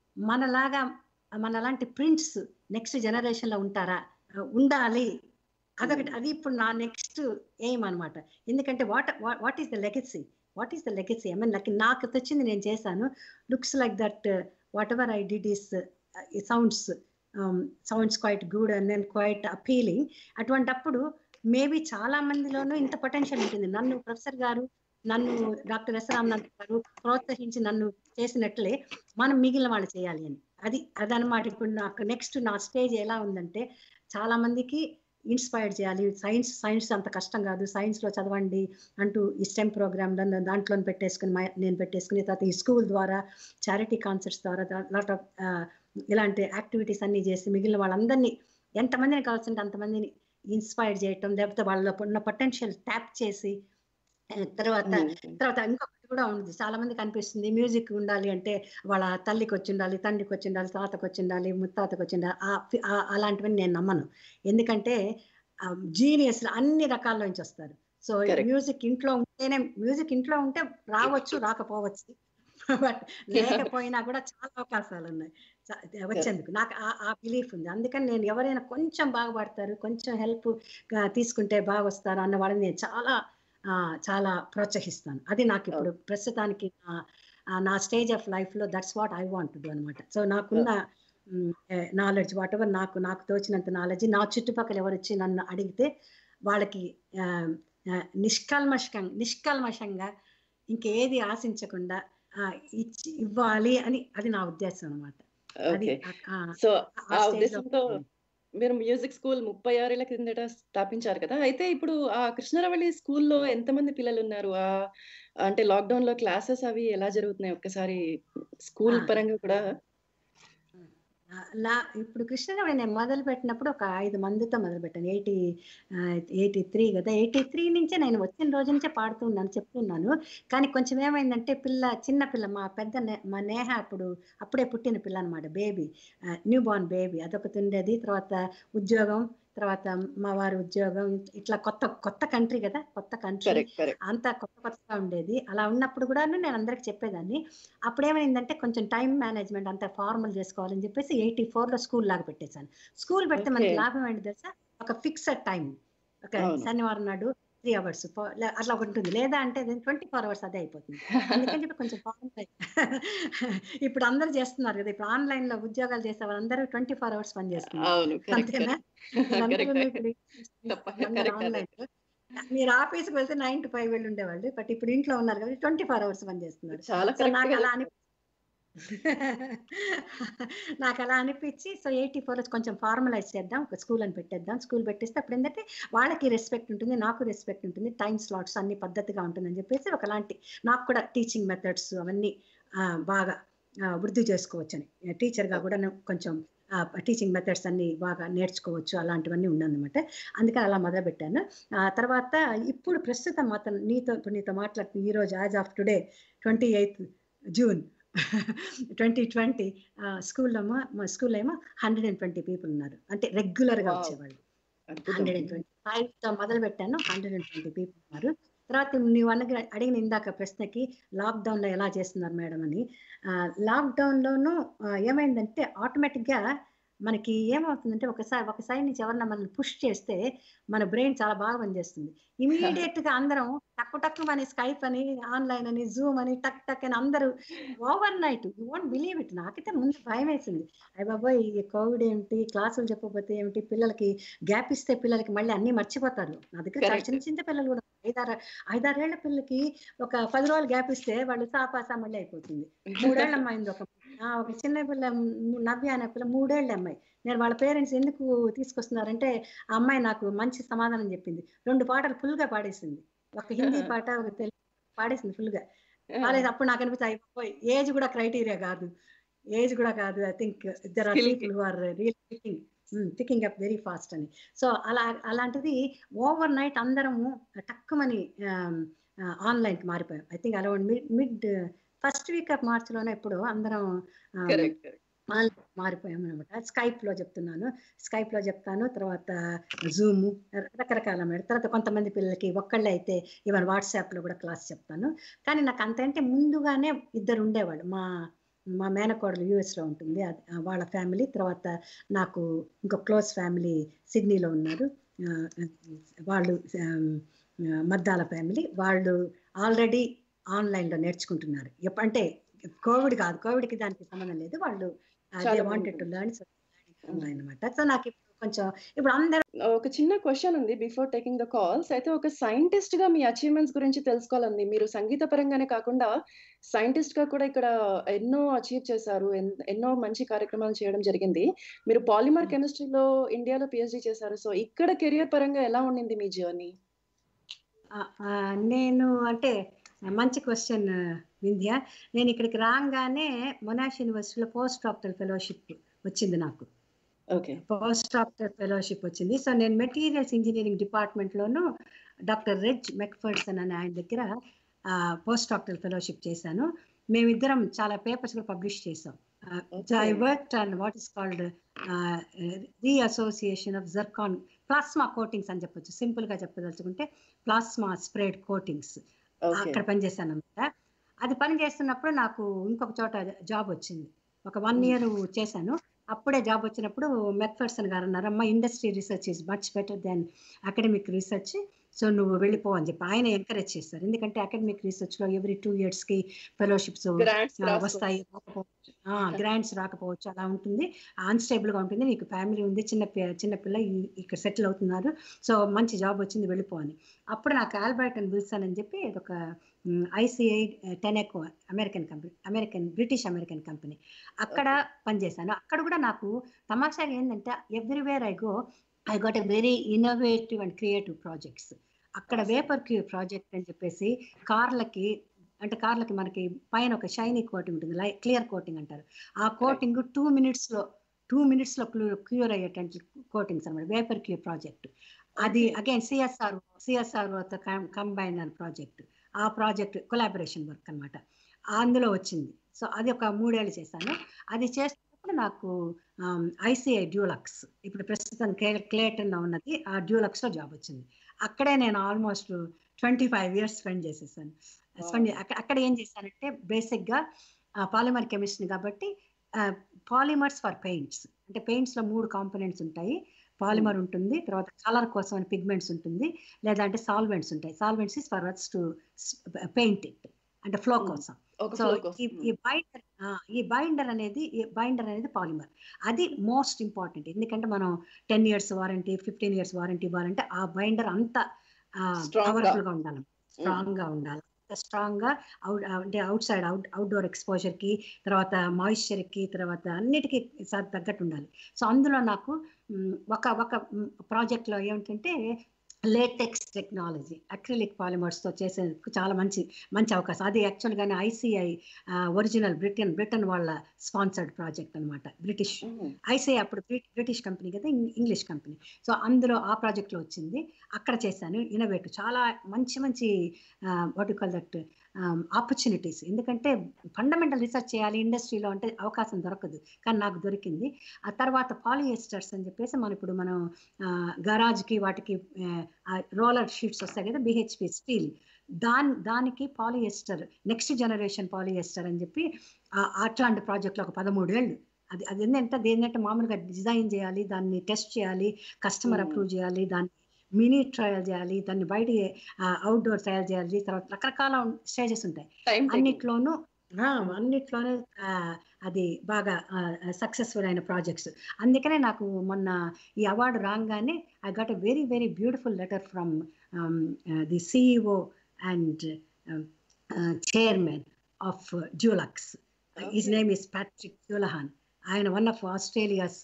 మనలాగా మనలాంటి ప్రింట్స్ నెక్స్ట్ జనరేషన్ లో ఉంటారా, ఉండాలి. అదొకటి, అది ఇప్పుడు నా నెక్స్ట్ ఎయిమ్ అనమాట. ఎందుకంటే what what is the legacy, what is the legacy I mean, నాకు నాకు వచ్చింది నేను చేశాను. Looks like that whatever I did is sounds sounds quite good and then quite appealing. అటువంటప్పుడు మేబీ చాలా మందిలోనూ ఇంత పొటెన్షియల్ ఉంటుంది. నన్ను ప్రొఫెసర్ గారు, నన్ను డాక్టర్ ఎస్ రామనాథ్ గారు ప్రోత్సహించి నన్ను చేసినట్లే మనం మిగిలిన వాళ్ళు చేయాలి అని. అది అదనమాట. ఇప్పుడు నాకు నెక్స్ట్ నా స్టేజ్ ఎలా ఉందంటే, చాలా మందికి ఇన్స్పైర్ చేయాలి. సైన్స్ సైన్స్ అంత కష్టం కాదు, సైన్స్లో చదవండి అంటూ ఈ స్టెమ్ ప్రోగ్రామ్ దాంట్లో పెట్టేసుకుని నేను పెట్టేసుకుని, తర్వాత ఈ స్కూల్ ద్వారా చారిటీ కాన్సర్ట్స్ ద్వారా లాట్ ఆఫ్ ఇలాంటి యాక్టివిటీస్ అన్ని చేసి మిగిలిన వాళ్ళందరినీ ఎంతమందిని కావాల్సింటే అంతమందిని ఇన్స్పైర్ చేయటం, లేకపోతే వాళ్ళలో ఉన్న పొటెన్షియల్ ట్యాప్ చేసి, తర్వాత తర్వాత ఇంకొకటి కూడా ఉంది, చాలా మందికి అనిపిస్తుంది మ్యూజిక్ ఉండాలి అంటే వాళ్ళ తల్లికి వచ్చి ఉండాలి, తండ్రికి వచ్చి ఉండాలి, తాతకు వచ్చి ఉండాలి, ముత్తాతకు వచ్చి ఉండాలి. అలాంటివన్నీ నేను నమ్మను. ఎందుకంటే జీనియస్ అన్ని రకాల నుంచి వస్తారు. సో మ్యూజిక్ ఇంట్లో ఉంటేనే, మ్యూజిక్ ఇంట్లో ఉంటే రావచ్చు రాకపోవచ్చు, బట్ లేకపోయినా కూడా చాలా అవకాశాలు ఉన్నాయి వచ్చేందుకు. నాకు ఆ బిలీఫ్ ఉంది. అందుకని నేను ఎవరైనా కొంచెం బాగుపడతారు, కొంచెం హెల్ప్ తీసుకుంటే బాగా వస్తారు అన్న వాళ్ళని నేను చాలా చాలా ప్రోత్సహిస్తాను. అది నాకు ఇప్పుడు ప్రస్తుతానికి నా స్టేజ్ ఆఫ్ లైఫ్లో that's what I want to do అనమాట. సో నాకున్న నాలెడ్జ్ వాట్ ఎవర్ నాకు నాకు తోచినంత నాలెడ్జ్ నా చుట్టుపక్కల ఎవరు వచ్చి నన్ను అడిగితే వాళ్ళకి నిష్కల్మషంగా నిష్కల్మషంగా ఇంకేది ఆశించకుండా ఇచ్చి ఇవ్వాలి అని అది నా ఉద్దేశం అనమాట. సో ఆ ఉద్దేశంతో మీరు మ్యూజిక్ స్కూల్ ముప్పై ఆరేళ్ల కిందట స్థాపించారు కదా. అయితే ఇప్పుడు ఆ కృష్ణరవళి స్కూల్లో ఎంతమంది పిల్లలు ఉన్నారు? ఆ అంటే లాక్డౌన్ లో క్లాసెస్ అవి ఎలా జరుగుతున్నాయి? ఒక్కసారి స్కూల్ పరంగా కూడా. నా ఇప్పుడు కృష్ణరవళి నేను మొదలు పెట్టినప్పుడు ఒక ఐదు మందితో మొదలు పెట్టాను. ఎయిటీ ఎయిటీ త్రీ కదా, ఎయిటీ త్రీ నుంచే నేను వచ్చిన రోజు నుంచే పాడుతూ ఉన్నాను, చెప్తున్నాను. కానీ కొంచెం ఏమైందంటే పిల్ల చిన్న పిల్ల మా పెద్ద మా నేహ అప్పుడు అప్పుడే పుట్టిన పిల్ల అనమాట, బేబీ, న్యూ బార్న్ బేబీ, అదొకటి ఉండేది. తర్వాత ఉద్యోగం, తర్వాత మా వారి ఉద్యోగం, ఇట్లా కొత్త కొత్త కంట్రీ కదా, కొత్త కంట్రీ అంతా కొత్త కొత్తగా ఉండేది. అలా ఉన్నప్పుడు కూడా నేను అందరికి చెప్పేదాన్ని. అప్పుడేమైందంటే కొంచెం టైం మేనేజ్మెంట్ అంతా ఫార్మల్ చేసుకోవాలని చెప్పేసి ఎయిటీ ఫోర్ లో స్కూల్ లాగా పెట్టేశాను. స్కూల్ పెడితే మనకి లాభం ఏంటి తెలుసా, ఒక ఫిక్స్డ్ టైం, ఒక శనివారం నాడు త్రీ అవర్స్ అట్లా ఒకటి ఉంటుంది, లేదా అంటే ట్వంటీ ఫోర్ అవర్స్ అదే అయిపోతుంది. అందుకని చెప్పి కొంచెం ఫార్మల్. ఇప్పుడు అందరూ చేస్తున్నారు కదా, ఇప్పుడు ఆన్లైన్ లో ఉద్యోగాలు చేసే వాళ్ళందరూ ట్వంటీ ఫోర్ అవర్స్ పని చేస్తున్నారు, అంతేనా? ఆన్లైన్ మీరు ఆఫీస్కి వెళ్తే నైన్ టు ఫైవ్ వెళ్ళి ఉండేవాళ్ళు, బట్ ఇప్పుడు ఇంట్లో ఉన్నారు కదా ట్వంటీ ఫోర్ అవర్స్ పని చేస్తున్నారు. సో నాకు అలా అని నాకు అలా అనిపించి సో ఎయిటీ ఫోర్ కొంచెం ఫార్మలైజ్ చేద్దాం, ఒక స్కూల్ అని పెట్టేద్దాం. స్కూల్ పెట్టేస్తే అప్పుడు ఏంటంటే వాళ్ళకి రెస్పెక్ట్ ఉంటుంది, నాకు రెస్పెక్ట్ ఉంటుంది, టైం స్లాట్స్ అన్ని పద్ధతిగా ఉంటుందని చెప్పేసి ఒకలాంటి నాకు కూడా టీచింగ్ మెథడ్స్ అవన్నీ బాగా వృద్ధి చేసుకోవచ్చని, టీచర్గా కూడా కొంచెం టీచింగ్ మెథడ్స్ అన్ని బాగా నేర్చుకోవచ్చు, అలాంటివన్నీ ఉన్నదన్నమాట. అందుకని అలా మొదలుపెట్టాను. ఆ తర్వాత ఇప్పుడు ప్రస్తుతం మాత్రం నీతో ఇప్పుడు నీతో మాట్లాడుతున్న ఈరోజు as of today twenty eighth June twenty twenty స్కూల్లో మా స్కూల్లో ఏమో హండ్రెడ్ అండ్ ట్వంటీ పీపుల్ ఉన్నారు, అంటే రెగ్యులర్గా వచ్చేవాళ్ళు. హండ్రెడ్ అండ్ ట్వంటీ ఫైవ్తో మొదలు పెట్టాను, హండ్రెడ్ అండ్ ట్వంటీ పీపుల్ ఉన్నారు. తర్వాత నీవు అన్నది అడిగిన ఇందాక ప్రశ్నకి లాక్డౌన్లో ఎలా చేస్తున్నారు మేడం అని, లాక్డౌన్లోనూ ఏమైందంటే ఆటోమేటిక్గా మనకి ఏమవుతుందంటే ఒకసారి ఒక సైడ్ నుంచి ఎవరన్నా మనల్ని పుష్ చేస్తే మన బ్రెయిన్ చాలా బాగా పనిచేస్తుంది. ఇమీడియట్ గా అందరం టక్కు టక్కు అని స్కైప్ అని ఆన్లైన్ అని జూమ్ అని టక్ టక్ అని అందరూ overnight, you won't believe it. నాకైతే ముందు భయం వేసింది, అయ్య బాబోయ్ ఈ కోవిడ్ ఏమిటి, క్లాసులు చెప్పకపోతే ఏమిటి, పిల్లలకి గ్యాప్ ఇస్తే పిల్లలకి మళ్ళీ అన్ని మర్చిపోతారు. నా దగ్గర చాలా చిన్న చిన్న పిల్లలు కూడా ఐదారు ఐదారేళ్ల పిల్లలకి ఒక పది రోజులు గ్యాప్ ఇస్తే వాళ్ళు సాపాసా మళ్ళీ అయిపోతుంది. మూడేళ్ల అమ్మాయింది ఒక ఒక చిన్న పిల్ల నవ్య అనే పిల్ల, మూడేళ్ల అమ్మాయి. నేను వాళ్ళ పేరెంట్స్ ఎందుకు తీసుకొస్తున్నారంటే ఆ అమ్మాయి నాకు మంచి సమాధానం చెప్పింది, రెండు పాటలు ఫుల్ గా పాడేసింది, ఒక హిందీ పాట ఒక తెలుగు పాడేసింది ఫుల్ గా. పాడేసి అప్పుడు నాకు అనిపిస్తాయి ఏజ్ కూడా క్రైటీరియా కాదు, ఏజ్ కూడా కాదు, I think there are people who are real picking picking up very fast అని. సో అలా అలాంటిది ఓవర్ నైట్ అందరము టక్కుమని ఆన్లైన్కి మారిపోయాం. I think around mid mid first week of March లోనే ఎప్పుడు అందరం మారిపోయాం అనమాట. స్కైప్ లో చెప్తున్నాను, స్కైప్ లో చెప్తాను, తర్వాత జూమ్ రకరకాల మేడం. తర్వాత కొంతమంది పిల్లలకి ఒక్కళ్ళే అయితే ఈవెన్ వాట్సాప్ లో కూడా క్లాస్ చెప్తాను. కానీ నాకు అంతంటే ముందుగానే ఇద్దరు ఉండేవాళ్ళు, మా మా మేనకోడలు యూఎస్ లో ఉంటుంది, వాళ్ళ ఫ్యామిలీ, తర్వాత నాకు ఇంకో క్లోజ్ ఫ్యామిలీ సిడ్నీలో ఉన్నారు, వాళ్ళు మద్దాల ఫ్యామిలీ, వాళ్ళు ఆల్రెడీ ఆన్లైన్ లో నేర్చుకుంటున్నారు. అంటే కోవిడ్ కాదు, కోవిడ్ కి దానికి సంబంధం లేదు, వాళ్ళు వాంటెడ్ టు లెర్న్ ఆన్లైన్ అన్నమాట. సో నాకు కొంచెం ఇప్పుడు అందరూ ఒక చిన్న క్వశ్చన్ ఉంది బిఫోర్ టేకింగ్ ద కాల్స్. అయితే ఒక సైంటిస్ట్ గా మీ అచీవ్మెంట్స్ గురించి తెలుసుకోవాలండి. మీరు సంగీత పరంగానే కాకుండా సైంటిస్ట్ గా కూడా ఇక్కడ ఎన్నో అచీవ్ చేశారు, ఎన్నో మంచి కార్యక్రమాలు చేయడం జరిగింది. మీరు పాలిమర్ కెమిస్ట్రీలో ఇండియాలో పిహెచ్డి చేశారు. సో ఇక్కడ కెరియర్ పరంగా ఎలా ఉండింది మీ జర్నీ? నేను అంటే మంచి క్వశ్చన్ వింధ్య. నేను ఇక్కడికి రాగానే మొనాష్ యూనివర్సిటీలో పోస్ట్ డాక్టరల్ ఫెలోషిప్ వచ్చింది నాకు. ఓకే, పోస్ట్ డాక్టరల్ ఫెలోషిప్ వచ్చింది. సో నేను మెటీరియల్స్ ఇంజనీరింగ్ డిపార్ట్మెంట్లోను డాక్టర్ రెజ్ మెక్ఫర్సన్ అనే ఆయన దగ్గర పోస్ట్ డాక్టరల్ ఫెలోషిప్ చేశాను. మేమిద్దరం చాలా పేపర్స్ కూడా పబ్లిష్ చేసాం. I worked on what is called re association of zircon plasma coatings అని చెప్పొచ్చు, సింపుల్ గా చెప్పదలుచుకుంటే ప్లాస్మా స్ప్రెడ్ కోటింగ్స్. అక్కడ పనిచేశాను అనమాట. అది పని చేస్తున్నప్పుడు నాకు ఇంకొక చోట జాబ్ వచ్చింది, ఒక వన్ ఇయర్ చేశాను. అప్పుడే జాబ్ వచ్చినప్పుడు మెక్ఫర్సన్ గారు అన్నారు, అమ్మ industry research is much better than academic research, so నువ్వు వెళ్ళిపో అని చెప్పి ఆయన ఎంకరేజ్ చేస్తారు. ఎందుకంటే అకాడమిక్ రీసెర్చ్లో ఎవ్రీ టూ ఇయర్స్కి ఫెలోషిప్స్ వస్తాయి, రాకపోవచ్చు, గ్రాంట్స్ రాకపోవచ్చు, అలా ఉంటుంది, అన్స్టేబుల్గా ఉంటుంది, నీకు ఫ్యామిలీ ఉంది, చిన్న చిన్నపిల్ల ఇక్కడ సెటిల్ అవుతున్నారు, సో మంచి జాబ్ వచ్చింది, వెళ్ళిపో అని. అప్పుడు నాకు ఆల్బర్ట్ అండ్ విల్సన్ అని చెప్పి ఒక ICI Tenneco American company, American British American company, అక్కడ పనిచేశాను. అక్కడ కూడా నాకు తమాషాగా ఏంటంటే everywhere I go I got a very innovative and creative projects. అక్కడ వేపర్ క్యూ ప్రాజెక్ట్ అని చెప్పేసి కార్లకి, అంటే కార్లకి మనకి పైన ఒక షైనీ కోటింగ్ ఉంటుంది, లై క్లియర్ కోటింగ్ అంటారు. ఆ కోటింగ్ టూ మినిట్స్లో టూ మినిట్స్లో క్యూర్ అయ్యేటువంటి కోటింగ్స్ అనమాట, వేపర్ క్యూ ప్రాజెక్ట్. అది అగైన్ సిఎస్ఆర్ సిఎస్ఆర్తో కంబైన్ అనే ప్రాజెక్ట్. ఆ ప్రాజెక్ట్ కొలాబరేషన్ వర్క్ అనమాట, అందులో వచ్చింది. సో అది ఒక మూడేళ్ళు చేశాను. అది చేసినప్పుడు నాకు ఐసిఐ డ్యూలక్స్, ఇప్పుడు ప్రస్తుతం క్లేటన్ ఉన్నది, ఆ డ్యూలక్స్లో జాబ్ వచ్చింది. అక్కడే నేను almost twenty five years spend చేసేసాను. స్పెండ్ అక్కడ ఏం చేశానంటే బేసిక్గా పాలిమర్ కెమిస్ట్రీ కాబట్టి పాలిమర్స్ ఫర్ పెయింట్స్, అంటే పెయింట్స్లో మూడు కాంపోనెంట్స్ ఉంటాయి. పాలిమర్ ఉంటుంది, తర్వాత కలర్ కోసం అని పిగ్మెంట్స్ ఉంటుంది, లేదా అంటే సాల్వెంట్స్ ఉంటాయి. Solvents is for us to paint it, అంటే ఫ్లో కోసం. సో ఈ బైండర్ ఈ బైండర్ అనేది బైండర్ అనేది పాలిమర్, అది మోస్ట్ ఇంపార్టెంట్. ఎందుకంటే మనం ten years warranty, fifteen years warranty ఇవ్వాలంటే ఆ బైండర్ అంత పవర్ఫుల్ గా ఉండాలి, స్ట్రాంగ్ గా ఉండాలి. స్ట్రాంగ్ గా అవుట్ అంటే outside out outdoor exposure కి, తర్వాత మాయిశ్చర్ కి, తర్వాత అన్నిటికీ తగ్గట్టు ఉండాలి. సో అందులో నాకు ఒక ఒక ప్రాజెక్ట్ లో ఏమిటంటే లేటెక్స్ టెక్నాలజీ, అక్రిలిక్ పాలిమర్స్తో చేసేందుకు చాలా మంచి మంచి అవకాశం. అది యాక్చువల్గానే ఐసిఐ ఒరిజినల్ బ్రిటన్ బ్రిటన్ వాళ్ళ స్పాన్సర్డ్ ప్రాజెక్ట్ అనమాట. బ్రిటిష్ ఐసిఐ అప్పుడు బ్రిటిష్ కంపెనీ కదా, ఇంగ్లీష్ కంపెనీ. సో అందులో ఆ ప్రాజెక్ట్లో వచ్చింది, అక్కడ చేశాను. ఇన్నోవేటివ్, చాలా మంచి మంచి what you call that opportunities. ఎందుకంటే ఫండమెంటల్ రీసెర్చ్ చేయాలి ఇండస్ట్రీలో అంటే అవకాశం దొరకదు, కానీ నాకు దొరికింది. ఆ తర్వాత పాలియస్టర్స్ అని చెప్పేసి మనం ఇప్పుడు మనం గరాజ్కి వాటికి రోలర్ షీట్స్ వస్తాయి కదా, బిహెచ్పి స్టీల్, దాని దానికి పాలియస్టర్, నెక్స్ట్ జనరేషన్ పాలియస్టర్ అని చెప్పి అట్లాంటి ప్రాజెక్ట్లో ఒక పదమూడేళ్ళు. అది అది ఏంటంటే దేనింటే మామూలుగా డిజైన్ చేయాలి, దాన్ని టెస్ట్ చేయాలి, కస్టమర్ అప్రూవ్ చేయాలి, దాన్ని మినీ ట్రయల్ చేయాలి, దాన్ని బయట అవుట్డోర్ ట్రయల్ చేయాలి, తర్వాత రకరకాల స్టేజెస్ ఉంటాయి. అన్నిట్లోనూ అన్నిట్లోనూ అది బాగా సక్సెస్ఫుల్ అయిన ప్రాజెక్ట్స్. అందుకనే నాకు మొన్న ఈ అవార్డు రాగానే I got a very very beautiful letter from the CEO and chairman of Dulux. His name is Patrick Dulahan. ఆయన one of Australia's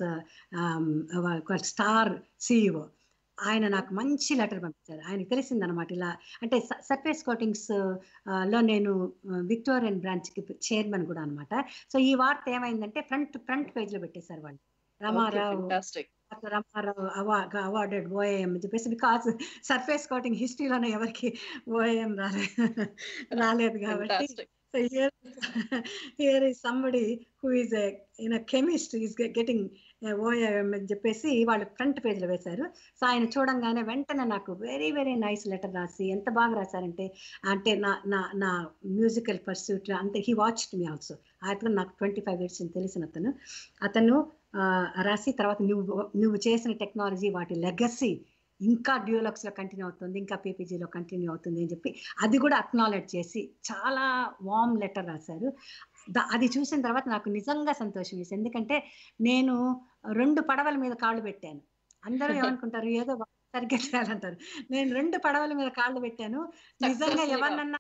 star CEO. ఆయన నాకు మంచి లెటర్ పంపించారు. ఆయనకు తెలిసిందనమాట ఇలా, అంటే సర్ఫేస్ కోటింగ్స్ లో నేను విక్టోరియన్ బ్రాంచ్ కి చైర్మన్ కూడా అనమాట. సో ఈ వార్త ఏమైందంటే ఫ్రంట్ ఫ్రంట్ పేజ్ లో పెట్టేశారు వాళ్ళు, రామారావు రామారావు అవార్డెడ్ ఓఏఎం అని చెప్పేసి. బికాస్ సర్ఫేస్ కోటింగ్ హిస్టరీలోనే ఎవరికి ఓఏఎం రాలేదు రాలేదు కాబట్టి. So here, here is somebody who is a in a chemist is getting ఓఏఎం అని చెప్పేసి వాళ్ళు ఫ్రంట్ పేజ్లో వేశారు. సో ఆయన చూడంగానే వెంటనే నాకు వెరీ వెరీ నైస్ లెటర్ రాసి, ఎంత బాగా రాశారంటే, అంటే నా నా నా మ్యూజికల్ పర్సూట్ అంతే. He watched me also. అతను నాకు ట్వంటీ ఫైవ్ ఇయర్స్ తెలిసిన అతను అతను రాసి, తర్వాత నువ్వు నువ్వు చేసిన టెక్నాలజీ, వాటి లెగసీ ఇంకా డ్యూలక్స్లో కంటిన్యూ అవుతుంది, ఇంకా పీపీజీలో కంటిన్యూ అవుతుంది అని చెప్పి అది కూడా అక్నాలెడ్జ్ చేసి చాలా వార్మ్ లెటర్ రాశారు. అది చూసిన తర్వాత నాకు నిజంగా సంతోషం వేసింది. ఎందుకంటే నేను రెండు పడవల మీద కాళ్ళు పెట్టాను. అందరూ ఏమనుకుంటారు, ఏదో సరిగ్గా చేయాలంటారు. నేను రెండు పడవల మీద కాళ్ళు పెట్టాను. నిజంగా ఎవరినన్నా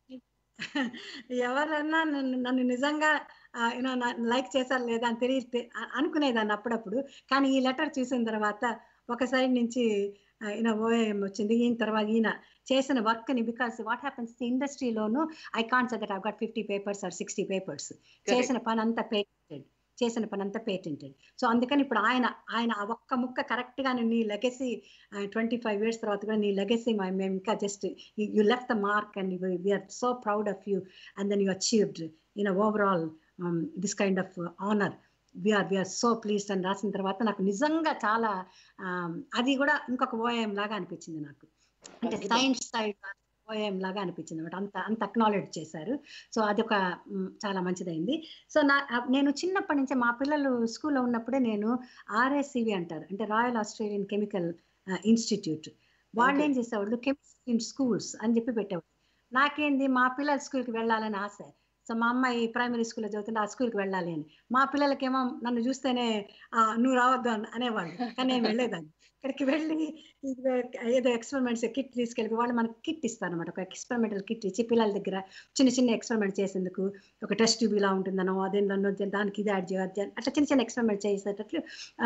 ఎవరన్నా నన్ను నన్ను నిజంగా యూనో లైక్ చేశారు లేదా అని తెలియ అనుకునేదాన్ని అప్పుడప్పుడు. కానీ ఈ లెటర్ చూసిన తర్వాత ఒక సైడ్ నుంచి ఈయన ఓఏఎం వచ్చింది, ఈయన తర్వాత ఈయన చేసిన వర్క్ ని. బికాస్ వాట్ హ్యాపన్స్ ఇండస్ట్రీలోను I can't say that I got fifty papers or sixty papers. చేసిన పని అంతా పేటెంటెడ్, చేసిన పని అంతా పేటెంటెడ్. సో అందుకని ఇప్పుడు ఆయన ఆయన ఆ ఒక్క ముక్క కరెక్ట్ గా నీ లెగసీ ట్వంటీ ఫైవ్ ఇయర్స్ తర్వాత కూడా నీ లెగసీ మేము ఇంకా just you left the mark and we are so proud of you and then you achieved in overall this kind of honour. We are we are so pleased అని రాసిన తర్వాత నాకు నిజంగా చాలా అది కూడా ఇంకొక ఓఎం లాగా అనిపించింది నాకు. అంటే సైన్స్ సైడ్ ఓఎం లాగా అనిపించింది అనమాట. అంత అంత అక్నాలెడ్జ్ చేశారు. సో అదొక చాలా మంచిదైంది. సో నా నేను చిన్నప్పటి నుంచే మా పిల్లలు స్కూల్లో ఉన్నప్పుడే నేను ఆర్ఎస్సివి అంటారు, అంటే రాయల్ ఆస్ట్రేలియన్ కెమికల్ ఇన్స్టిట్యూట్, వాళ్ళు ఏం చేసేవాళ్ళు కెమిస్ట్రీ ఇన్ స్కూల్స్ అని చెప్పి పెట్టేవాళ్ళు. నాకేంది మా పిల్లల స్కూల్కి వెళ్ళాలని ఆశ. సో మా అమ్మాయి ప్రైమరీ స్కూల్లో చదువుతుంటే ఆ స్కూల్కి వెళ్ళాలి అని. మా పిల్లలకేమో నన్ను చూస్తేనే నువ్వు రావద్దు అని అనేవాళ్ళు, కానీ నేను వెళ్ళేదాన్ని. ఇక్కడికి వెళ్ళి ఏదో ఎక్స్పెరిమెంట్స్ కిట్ తీసుకెళ్ళి వాళ్ళు మనకి కిట్ ఇస్తారు అనమాట. ఒక ఎక్స్పెరిమెంటల్ కిట్ ఇచ్చి పిల్లల దగ్గర చిన్న చిన్న ఎక్స్పెరిమెంట్ చేసేందుకు ఒక టెస్ట్ ట్యూబ్ ఇలా ఉంటుందనో అదే దానికి ఇది యాడ్ చేయొద్దు అట్లా చిన్న చిన్న ఎక్స్పెరిమెంట్ చేసేటట్లు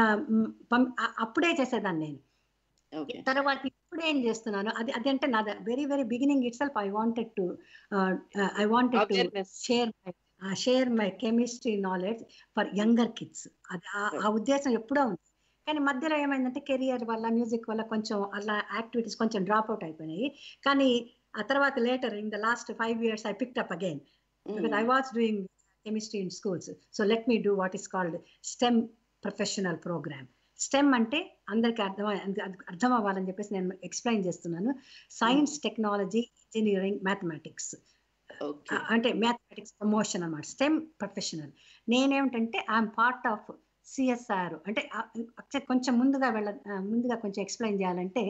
అప్పుడే చేసేదాన్ని నేను. తర్వాత ఇప్పుడు ఏం చేస్తున్నాను అది అది అంటే నా very very beginning itself I wanted to I wanted to share my share my chemistry knowledge for younger kids. అది ఆ ఉద్దేశం ఎప్పుడో ఉంది. కానీ మధ్యలో ఏమైందంటే కెరియర్ వల్ల మ్యూజిక్ వల్ల కొంచెం అలా యాక్టివిటీస్ కొంచెం డ్రాప్ అవుట్ అయిపోయినాయి. కానీ ఆ తర్వాత later in the last five years I picked up again because I was doing chemistry in schools. So let me do what is called STEM professional programme. STEM అంటే అందరికి అర్థం అర్థం అవ్వాలని చెప్పేసి నేను ఎక్స్ప్లెయిన్ చేస్తున్నాను. సైన్స్, టెక్నాలజీ, ఇంజనీరింగ్, మ్యాథమెటిక్స్ అంటే mathematics promotion అన్నమాట. STEM professional. నేనేమిటంటే ఐఎమ్ పార్ట్ ఆఫ్ సిఎస్ఆర్. అంటే కొంచెం ముందుగా వెళ్ళ ముందుగా కొంచెం ఎక్స్ప్లెయిన్ చేయాలంటే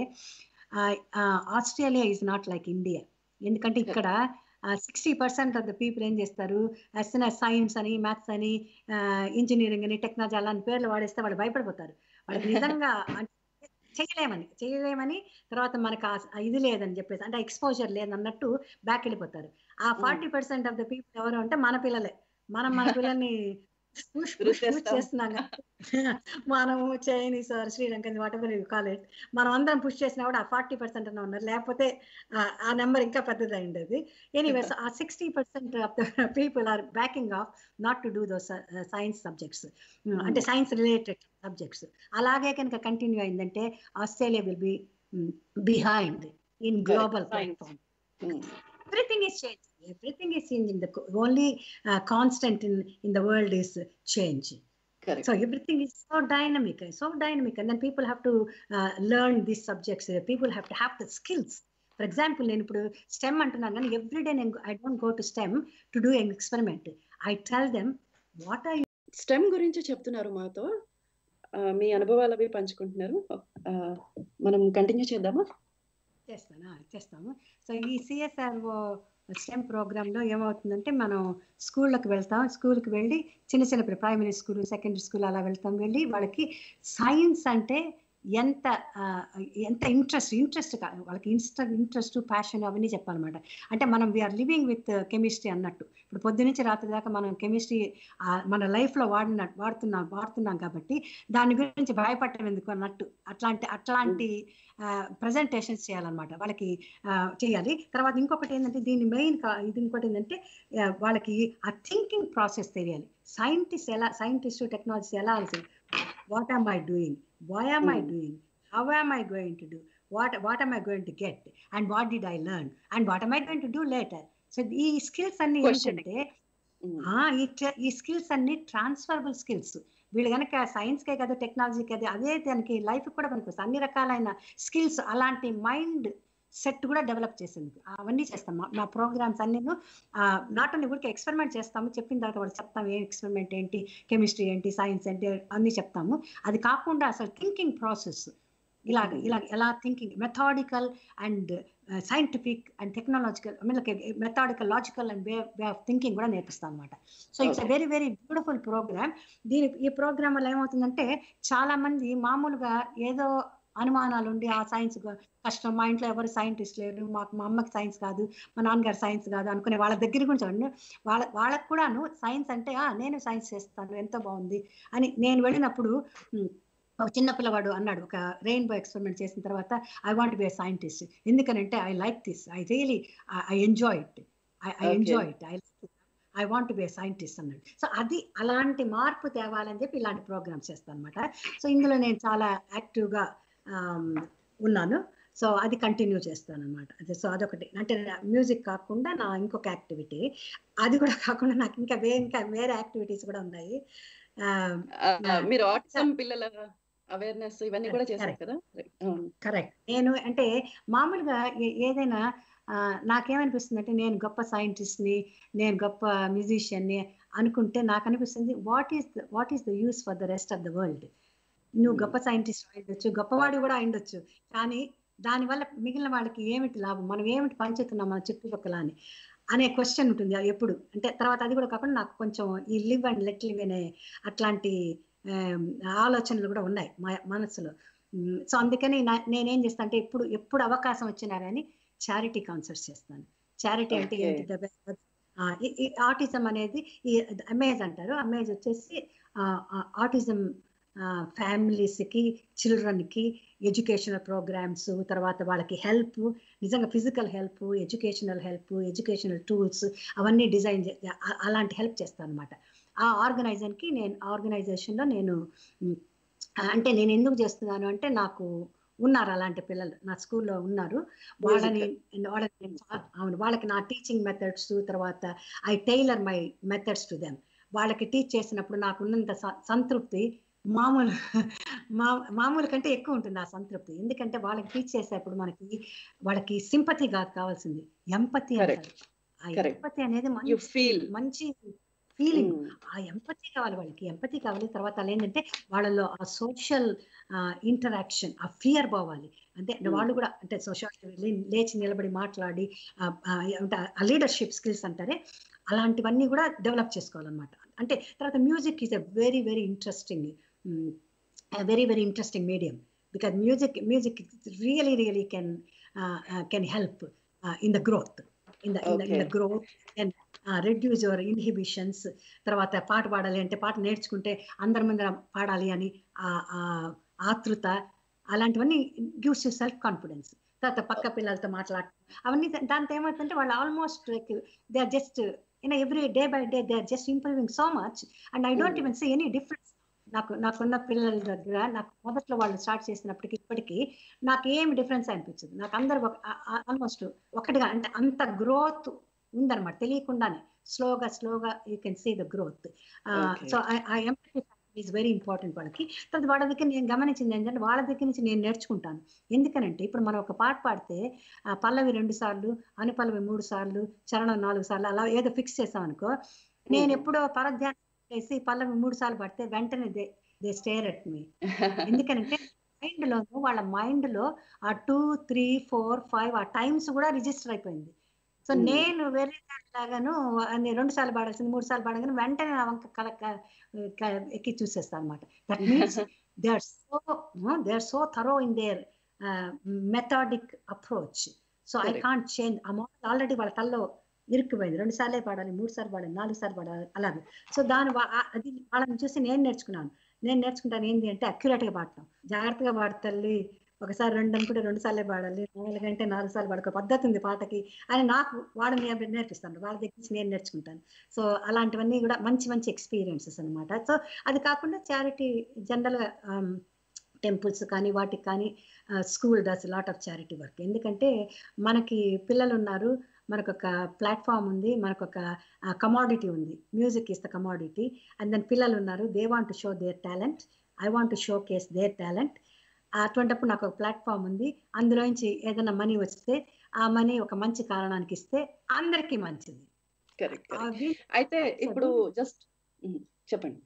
Australia is not like India. ఎందుకంటే ఇక్కడ sixty percent of the people ఏం చేస్తారు, సైన్స్ అని, మ్యాథ్స్ అని, ఇంజనీరింగ్ అని, టెక్నాలజీ అలాంటి పేర్లు వాడేస్తే వాళ్ళు భయపడిపోతారు. వాళ్ళకి నిజంగా చేయలేమని చేయలేమని తర్వాత మనకు ఇది లేదని చెప్పేసి అంటే ఎక్స్పోజర్ లేదన్నట్టు బ్యాక్ వెళ్ళిపోతారు. ఆ forty percent of the people ఎవరు అంటే మన పిల్లలే. మనం మన పిల్లల్ని పుష్ పుష్ పుష్ చేస్తున్నాం. మనము Chinese or Sri Lanka whatever you call it, మనం అందరం పుష్ చేసినా కూడా ఆ ఫార్టీ పర్సెంట్ అన్న ఉన్నారు, లేకపోతే ఆ నెంబర్ ఇంకా పెద్దది అయింది. ఎనీవేస్ ఆ sixty percent of the people are backing off not to do those science subjects అంటే సైన్స్ రిలేటెడ్ సబ్జెక్ట్స్. అలాగే కనుక కంటిన్యూ అయిందంటే Australia will be behind in global platform. Everything is changing. Everything is changing. The only uh, constant in in the world is change. Correct. So everything is so dynamic, so dynamic, and then people have to uh, learn these subjects. People have to have the skills. For example, నేను ఇప్పుడు STEM అంటున్నాను కానీ every day నేను I don't go to STEM to do an experiment. I tell them what are you. STEM గురించి చెప్తున్నారు మాతో, మీ అనుభవాలు అవి పంచుకుంటున్నారు. మనం కంటిన్యూ చేద్దామా? చేస్తానా చేస్తాము. సో ఈ సిఎస్ఆర్ఓ స్టెమ్ ప్రోగ్రాంలో ఏమవుతుందంటే మనం స్కూళ్ళకి వెళ్తాం. స్కూల్కి వెళ్ళి చిన్న చిన్న ప్రైమరీ స్కూల్, సెకండరీ స్కూల్ అలా వెళ్తాం. వెళ్ళి వాళ్ళకి సైన్స్ అంటే ఎంత ఎంత ఇంట్రెస్ట్ ఇంట్రెస్ట్ వాళ్ళకి ఇన్స్ట ఇంట్రెస్ట్ ప్యాషన్ అవన్నీ చెప్పాలన్నమాట. అంటే మనం వీఆర్ లివింగ్ విత్ కెమిస్ట్రీ అన్నట్టు. ఇప్పుడు పొద్దు నుంచి రాత్రి దాకా మనం కెమిస్ట్రీ మన లైఫ్లో వాడిన వాడుతున్నాం వాడుతున్నాం కాబట్టి దాని గురించి భయపడటం ఎందుకు అన్నట్టు అట్లాంటి అట్లాంటి ప్రజెంటేషన్స్ చేయాలన్నమాట. వాళ్ళకి చేయాలి. తర్వాత ఇంకొకటి ఏంటంటే దీని మెయిన్ ఇది ఇంకోటి ఏంటంటే వాళ్ళకి ఆ థింకింగ్ ప్రాసెస్ తెలియాలి. సైంటిస్ట్ ఎలా సైంటిస్ట్ టెక్నాలజీ ఎలా అనిసి what am I doing, why am mm. I doing, how am I going to do, what what am I going to get, and what did I learn, and what am I going to do later. So ఈ skills అన్ని ఏంటంటే ఈ skills అన్ని transferable skills. వీళ్ళు కనుక సైన్స్కే కాదు టెక్నాలజీకి అది అదే దానికి లైఫ్ కూడా పనికొస్తుంది. అన్ని రకాలైన స్కిల్స్ అలాంటి మైండ్ సెట్ కూడా డెవలప్ చేసేందుకు అవన్నీ చేస్తాం. మా ప్రోగ్రామ్స్ అన్నీ నాట్ ఓన్లీ ఊరికి ఎక్స్పెరిమెంట్ చేస్తాము, చెప్పిన తర్వాత వాళ్ళు చెప్తాము ఏ ఎక్స్పెరిమెంట్ ఏంటి, కెమిస్ట్రీ ఏంటి, సైన్స్ ఏంటి అన్నీ చెప్తాము. అది కాకుండా అసలు థింకింగ్ ప్రాసెస్ ఇలా ఇలా ఎలా thinking methodical and scientific and technological I mean methodical logical and way way of thinking కూడా నేర్పిస్తాం అనమాట. So it's a very very beautiful programme. దీని ఈ ప్రోగ్రామ్ వల్ల ఏమవుతుందంటే చాలా మంది మామూలుగా ఏదో అనుమానాలు ఉండి ఆ సైన్స్ కష్టం, మా ఇంట్లో ఎవరు సైంటిస్ట్ లేరు, మాకు మా అమ్మకి సైన్స్ కాదు, మా నాన్నగారు సైన్స్ కాదు అనుకునే వాళ్ళ దగ్గర గురించి వాళ్ళ వాళ్ళకు కూడాను సైన్స్ అంటే నేను సైన్స్ చేస్తాను ఎంతో బాగుంది అని. నేను వెళ్ళినప్పుడు ఒక చిన్న పిల్లవాడు అన్నాడు, ఒక రెయిన్బో ఎక్స్పెరిమెంట్ చేసిన తర్వాత I want be a scientist. ఎందుకనంటే I like this, I really I enjoy it, I enjoy it, I I want to be a scientist అన్నాడు. సో అది అలాంటి మార్పు తేవాలని చెప్పి ఇలాంటి ప్రోగ్రామ్స్ చేస్తాను అనమాట. సో ఇందులో నేను చాలా యాక్టివ్గా ఉన్నాను. సో అది కంటిన్యూ చేస్తాను అనమాట. అదే సో అదొకటి అంటే మ్యూజిక్ కాకుండా నా ఇంకొక యాక్టివిటీ. అది కూడా కాకుండా నాకు ఇంకా వే ఇంకా వేరే యాక్టివిటీస్ కూడా ఉన్నాయి. మీరు ఆటిజం పిల్లల అవేర్నెస్ ఇవన్నీ కూడా చేశారు కదా? కరెక్ట్. నేను అంటే మామూలుగా ఏదైనా నాకేమనిపిస్తుంది అంటే నేను గొప్ప సైంటిస్ట్ని, నేను గొప్ప మ్యూజిషియన్ని అనుకుంటే నాకు అనిపిస్తుంది what is the what is the use for the rest of the world. నువ్వు గొప్ప సైంటిస్ట్ అయిండొచ్చు, గొప్పవాడు కూడా అయిండొచ్చు, కానీ దానివల్ల మిగిలిన వాళ్ళకి ఏమిటి లాభం, మనం ఏమిటి పంచుతున్నాం మన చుట్టుపక్కల అని అనే క్వశ్చన్ ఉంటుంది ఎప్పుడు. అంటే తర్వాత అది కూడా కాకుండా నాకు కొంచెం ఈ లివ్ అండ్ లెట్ లివ్ అనే అట్లాంటి ఆలోచనలు కూడా ఉన్నాయి మా మనసులో. సో అందుకని నేనేం చేస్తాను అంటే ఎప్పుడు ఎప్పుడు అవకాశం వచ్చినా కానీ చారిటీ కాన్సర్ట్స్ చేస్తాను. చారిటీ అంటే ఏంటి, ఆటిజం అనేది ఈ అమేజ్ అంటారు. అమేజ్ వచ్చేసి ఆటిజం ఫ్యామిలీస్కి, చిల్డ్రన్కి ఎడ్యుకేషనల్ ప్రోగ్రామ్స్, తర్వాత వాళ్ళకి హెల్ప్, నిజంగా physical help, educational help, educational tools అవన్నీ డిజైన్ అలాంటి హెల్ప్ చేస్తాను అనమాట. ఆ ఆర్గనైజేషన్కి నేను ఆర్గనైజేషన్లో నేను అంటే నేను ఎందుకు చేస్తున్నాను అంటే నాకు ఉన్నారు అలాంటి పిల్లలు నా స్కూల్లో ఉన్నారు. వాళ్ళని వాళ్ళకి అవును వాళ్ళకి నా టీచింగ్ మెథడ్స్, తర్వాత I tailor my methods to them. వాళ్ళకి టీచ్ చేసినప్పుడు నాకు ఉన్నంత సంతృప్తి మామూలు మా మామూలు కంటే ఎక్కువ ఉంటుంది ఆ సంతృప్తి. ఎందుకంటే వాళ్ళకి టీచ్ చేసేప్పుడు మనకి వాళ్ళకి సింపతి కాదు కావాల్సింది, ఎంపతి అంటారు. ఆ ఎంపతి అనేది మంచి మంచి ఫీలింగ్, ఆ ఎంపతి కావాలి వాళ్ళకి, ఎంపతి కావాలి. తర్వాత వాళ్ళు ఏంటంటే వాళ్ళలో ఆ సోషల్ ఇంటరాక్షన్, ఆ ఫియర్ పోవాలి. అంటే వాళ్ళు కూడా అంటే సోషల్ లేచి నిలబడి మాట్లాడి ఆ లీడర్షిప్ స్కిల్స్ అంటారే అలాంటివన్నీ కూడా డెవలప్ చేసుకోవాలన్నమాట. అంటే తర్వాత music is a very very interesting very very interesting medium, because music music really really can can help in the growth in the in the growth and reduce your inhibitions. తర్వాత పాట పాడాలి అంటే పాట నేర్చుకుంటే అందరి ముందర పాడాలి అని ఆతృత, అలాంటివన్నీ గివ్స్ యూ సెల్ఫ్ కాన్ఫిడెన్స్. తర్వాత పక్క పిల్లలతో మాట్లాడటం అవన్నీ దాంతో ఏమవుతుందంటే వాళ్ళు almost like they are just you know every day by day they are just improving so much and I don't even see any difference. నాకు నాకున్న పిల్లల దగ్గర నాకు మొదట్లో వాళ్ళు స్టార్ట్ చేసినప్పటికి ఇప్పటికీ నాకు ఏమి డిఫరెన్స్ అనిపించదు. నాకు అందరు ఆల్మోస్ట్ ఒకటిగా అంటే అంత గ్రోత్ ఉందన్నమాట తెలియకుండానే. స్లోగా స్లోగా you can see the growth. So I empathy is very important వాళ్ళకి. తర్వాత వాళ్ళ దగ్గర నేను గమనించింది ఏంటంటే వాళ్ళ దగ్గర నుంచి నేను నేర్చుకుంటాను. ఎందుకనంటే ఇప్పుడు మనం ఒక పాట పాడితే పల్లవి రెండు సార్లు, అనుపల్లవి మూడు సార్లు, చరణం నాలుగు సార్లు అలా ఏదో ఫిక్స్ చేసాం అనుకో, నేను ఎప్పుడో పరధ్యానం చేసి పల్లవి మూడు సార్లు పడితే వెంటనే they they stare at me. ఎందుకనంటే మైండ్ లో వాళ్ళ మైండ్ లో ఆ టూ త్రీ ఫోర్ ఫైవ్ ఆ టైమ్స్ కూడా రిజిస్టర్ అయిపోయింది. సో నేను వేరే లాగాను రెండు సార్లు పాడాల్సింది మూడు సార్లు పాడగానే వెంటనే నా వంక కలక ఎక్కి చూసేస్తాను అనమాట. That means they are so they are so thorough in their methodic approach. So I can't change. ఆ మోడల్ ఆల్రెడీ వాళ్ళ తల్లో ఇరుక్కుపోయింది. రెండు సార్లే పాడాలి, మూడు సార్లు పాడాలి, నాలుగు సార్లు పాడాలి అలాగే. సో దాని అది వాళ్ళని చూసి నేను నేర్చుకున్నాను. నేను నేర్చుకుంటాను ఏంటి అంటే అక్యురేట్ గా పాడటం, జాగ్రత్తగా పాడతల్లి, ఒకసారి రెండు అనుకుంటే రెండు సార్లే పాడాలి, నాలుగు అంటే నాలుగు సార్లు పాడుకో, పద్ధతి ఉంది పాటకి అని నాకు వాళ్ళని నేర్పిస్తాను. వాళ్ళ దగ్గర నుంచి నేను నేర్చుకుంటాను. సో అలాంటివన్నీ కూడా మంచి మంచి ఎక్స్పీరియన్సెస్ అనమాట. సో అది కాకుండా చారిటీ జనరల్గా టెంపుల్స్ కానీ వాటికి కానీ school does lot of charity work. ఎందుకంటే మనకి పిల్లలు ఉన్నారు, మనకొక ప్లాట్ఫామ్ ఉంది, మనకొక కమాడిటీ ఉంది. Music is the commodity. And then పిల్లలు ఉన్నారు, they want to show their talent, I want to showcase their talent. అటువంటిప్పుడు నాకు ఒక ప్లాట్ఫామ్ ఉంది, అందులోంచి ఏదైనా మనీ వస్తే ఆ మనీ ఒక మంచి కారణానికి ఇస్తే అందరికీ మంచిది. కరెక్ట్. అయితే ఇప్పుడు జస్ట్ చెప్పండి.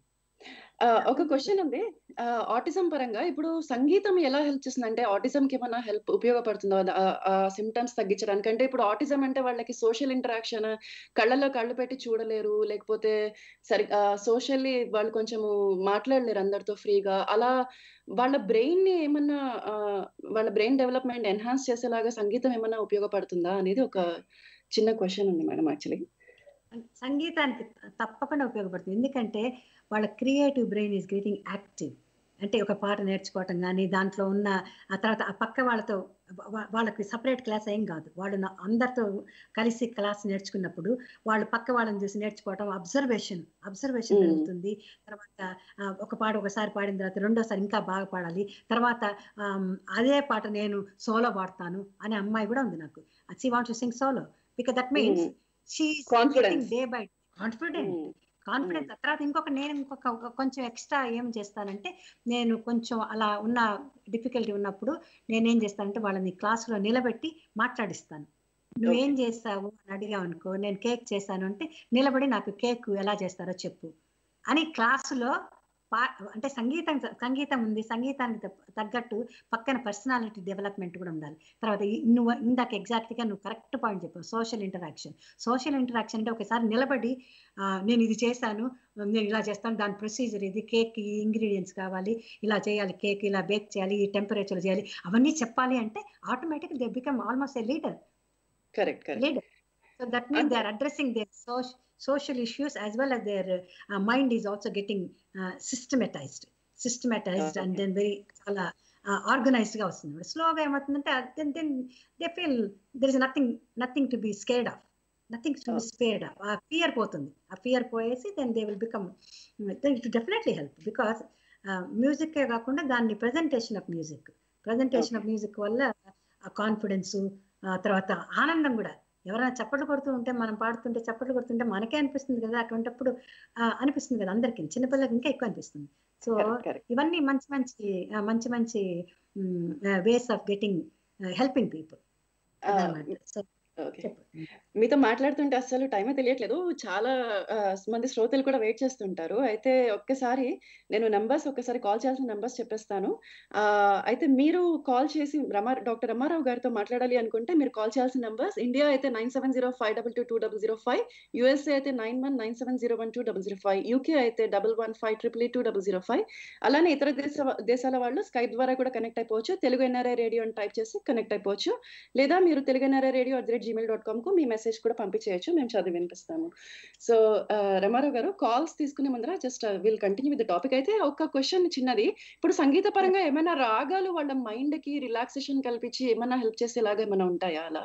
ఒక క్వశ్చన్ ఉంది ఆటిజం పరంగా. ఇప్పుడు సంగీతం ఎలా హెల్ప్ చేస్తుంది అంటే ఆటిజం కి ఏమైనా హెల్ప్ ఉపయోగపడుతుందో ఆ సిమ్టమ్స్ తగ్గించడానికి? అంటే ఇప్పుడు ఆటిజం అంటే వాళ్ళకి సోషల్ ఇంటరాక్షన్, కళ్ళల్లో కళ్ళు పెట్టి చూడలేరు, లేకపోతే సరి సోషల్లీ వాళ్ళు కొంచెము మాట్లాడలేరు అందరితో ఫ్రీగా. అలా వాళ్ళ బ్రెయిన్ ని ఏమన్నా వాళ్ళ బ్రెయిన్ డెవలప్మెంట్ ఎన్హాన్స్ చేసేలాగా సంగీతం ఏమన్నా ఉపయోగపడుతుందా అనేది ఒక చిన్న క్వశ్చన్ ఉంది మేడం. యాక్చువల్లీ సంగీతానికి తప్పకుండా ఉపయోగపడుతుంది. ఎందుకంటే వాళ్ళ creative brain is getting active. అంటే ఒక పాట నేర్చుకోవటం కానీ దాంట్లో ఉన్న ఆ తర్వాత ఆ పక్క వాళ్ళతో వాళ్ళకి సపరేట్ క్లాస్ ఏం కాదు, వాళ్ళు అందరితో కలిసి క్లాస్ నేర్చుకున్నప్పుడు వాళ్ళు పక్క వాళ్ళని చూసి నేర్చుకోవటం, అబ్జర్వేషన్ అబ్జర్వేషన్ పెరుగుతుంది. తర్వాత ఒక పాట ఒకసారి పాడిన తర్వాత రెండోసారి ఇంకా బాగా పాడాలి. తర్వాత అదే పాట నేను సోలో పాడతాను అనే అమ్మాయి కూడా ఉంది నాకు. She wants to sing solo because that means she is getting day by confident confidence. తర్వాత ఇంకొక నేను ఇంకొక కొంచెం ఎక్స్ట్రా ఏం చేస్తానంటే, నేను కొంచెం అలా ఉన్న డిఫికల్టీ ఉన్నప్పుడు నేనేం చేస్తానంటే వాళ్ళని క్లాసులో నిలబెట్టి మాట్లాడిస్తాను. నువ్వేం చేస్తావు అని అడిగావు అనుకో, నేను కేక్ చేశాను అంటే నిలబడి నాకు కేక్ ఎలా చేస్తారో చెప్పు అని క్లాసులో పా అంటే సంగీతం సంగీతం ఉంది, సంగీతానికి తప్ప- తగ్గట్టు పక్కన పర్సనాలిటీ డెవలప్మెంట్ కూడా ఉండాలి. తర్వాత ఈ- నువ్వు ఇందాక ఎగ్జాక్ట్గా నువ్వు కరెక్ట్ పాయింట్ చెప్పావు, సోషల్ ఇంటరాక్షన్. సోషల్ ఇంటరాక్షన్ అంటే ఒకసారి నిలబడి ఆ, నేను ఇది చేశాను, నేను ఇలా చేస్తాను, దాని ప్రొసీజర్ ఇది, కేక్ ఈ ఇంగ్రీడియంట్స్ కావాలి, ఇలా చేయాలి, కేక్ ఇలా బేక్ చేయాలి, ఈ టెంపరేచర్ చేయాలి, అవన్నీ చెప్పాలి అంటే automatic they become almost a leader. Correct correct leader. So that means they are addressing their so- social issues as well as their uh, mind is also getting uh, systematized, systematized and then very చాలా organised గా వస్తుంది. స్లోగా ఏమవుతుందంటే then then they feel there is nothing nothing to be scared of, nothing to be scared of. ఆ fear పోతుంది, ఆ fear పోయేసి then they will become, then it will definitely help because music కాకుండా దాన్ని presentation of music presentation of music వల్ల ఆ confidence, తర్వాత ఆనందం కూడా. ఎవరైనా చప్పట్లు కొడుతూ ఉంటే, మనం పాడుతుంటే చప్పట్లు కొడుతుంటే మనకే అనిపిస్తుంది కదా, అటువంటిప్పుడు అనిపిస్తుంది కదా అందరికి, చిన్నపిల్లలకి ఇంకా ఎక్కువ అనిపిస్తుంది. సో ఇవన్నీ మంచి మంచి మంచి మంచి ways of getting helping people. So మీతో మాట్లాడుతుంటే అసలు టైమే తెలియట్లేదు. చాలా మంది శ్రోతలు కూడా వెయిట్ చేస్తుంటారు. అయితే ఒక్కసారి నేను నంబర్స్ ఒక్కసారి కాల్ చేయాల్సిన నంబర్స్ చెప్పేస్తాను. అయితే మీరు కాల్ చేసి రమా డాక్టర్ రమారావు గారితో మాట్లాడాలి అనుకుంటే మీరు కాల్ చేయాల్సిన నంబర్స్, ఇండియా అయితే nine seven zero five double two two double zero five, USA అయితే nine one nine seven zero one two double zero five, UK అయితే double one five triple eight two double zero five. అలానే ఇతర దేశ దేశాల వాళ్ళు Skype ద్వారా కూడా connect అయిపోవచ్చు. తెలుగు ఎన్ఆర్ఐ రేడియో అని టైప్ చేసి కనెక్ట్ అయిపోవచ్చు. లేదా మీరు Telugu NRI radio at the rate Gmail dot com కు మీ మెసేజ్ కూడా పంపించేయచ్చు, మేము చదివి వినిపిస్తాము. సో రమారావు గారు, కాల్స్ తీసుకునే ముందర just will continue with the topic. అయితే ఒక క్వశ్చన్ చిన్నది, ఇప్పుడు సంగీత పరంగా ఏమైనా రాగాలు వాళ్ళ మైండ్ కి రిలాక్సేషన్ కల్పించి ఏమైనా హెల్ప్ చేసేలాగా ఏమైనా ఉంటాయా అలా?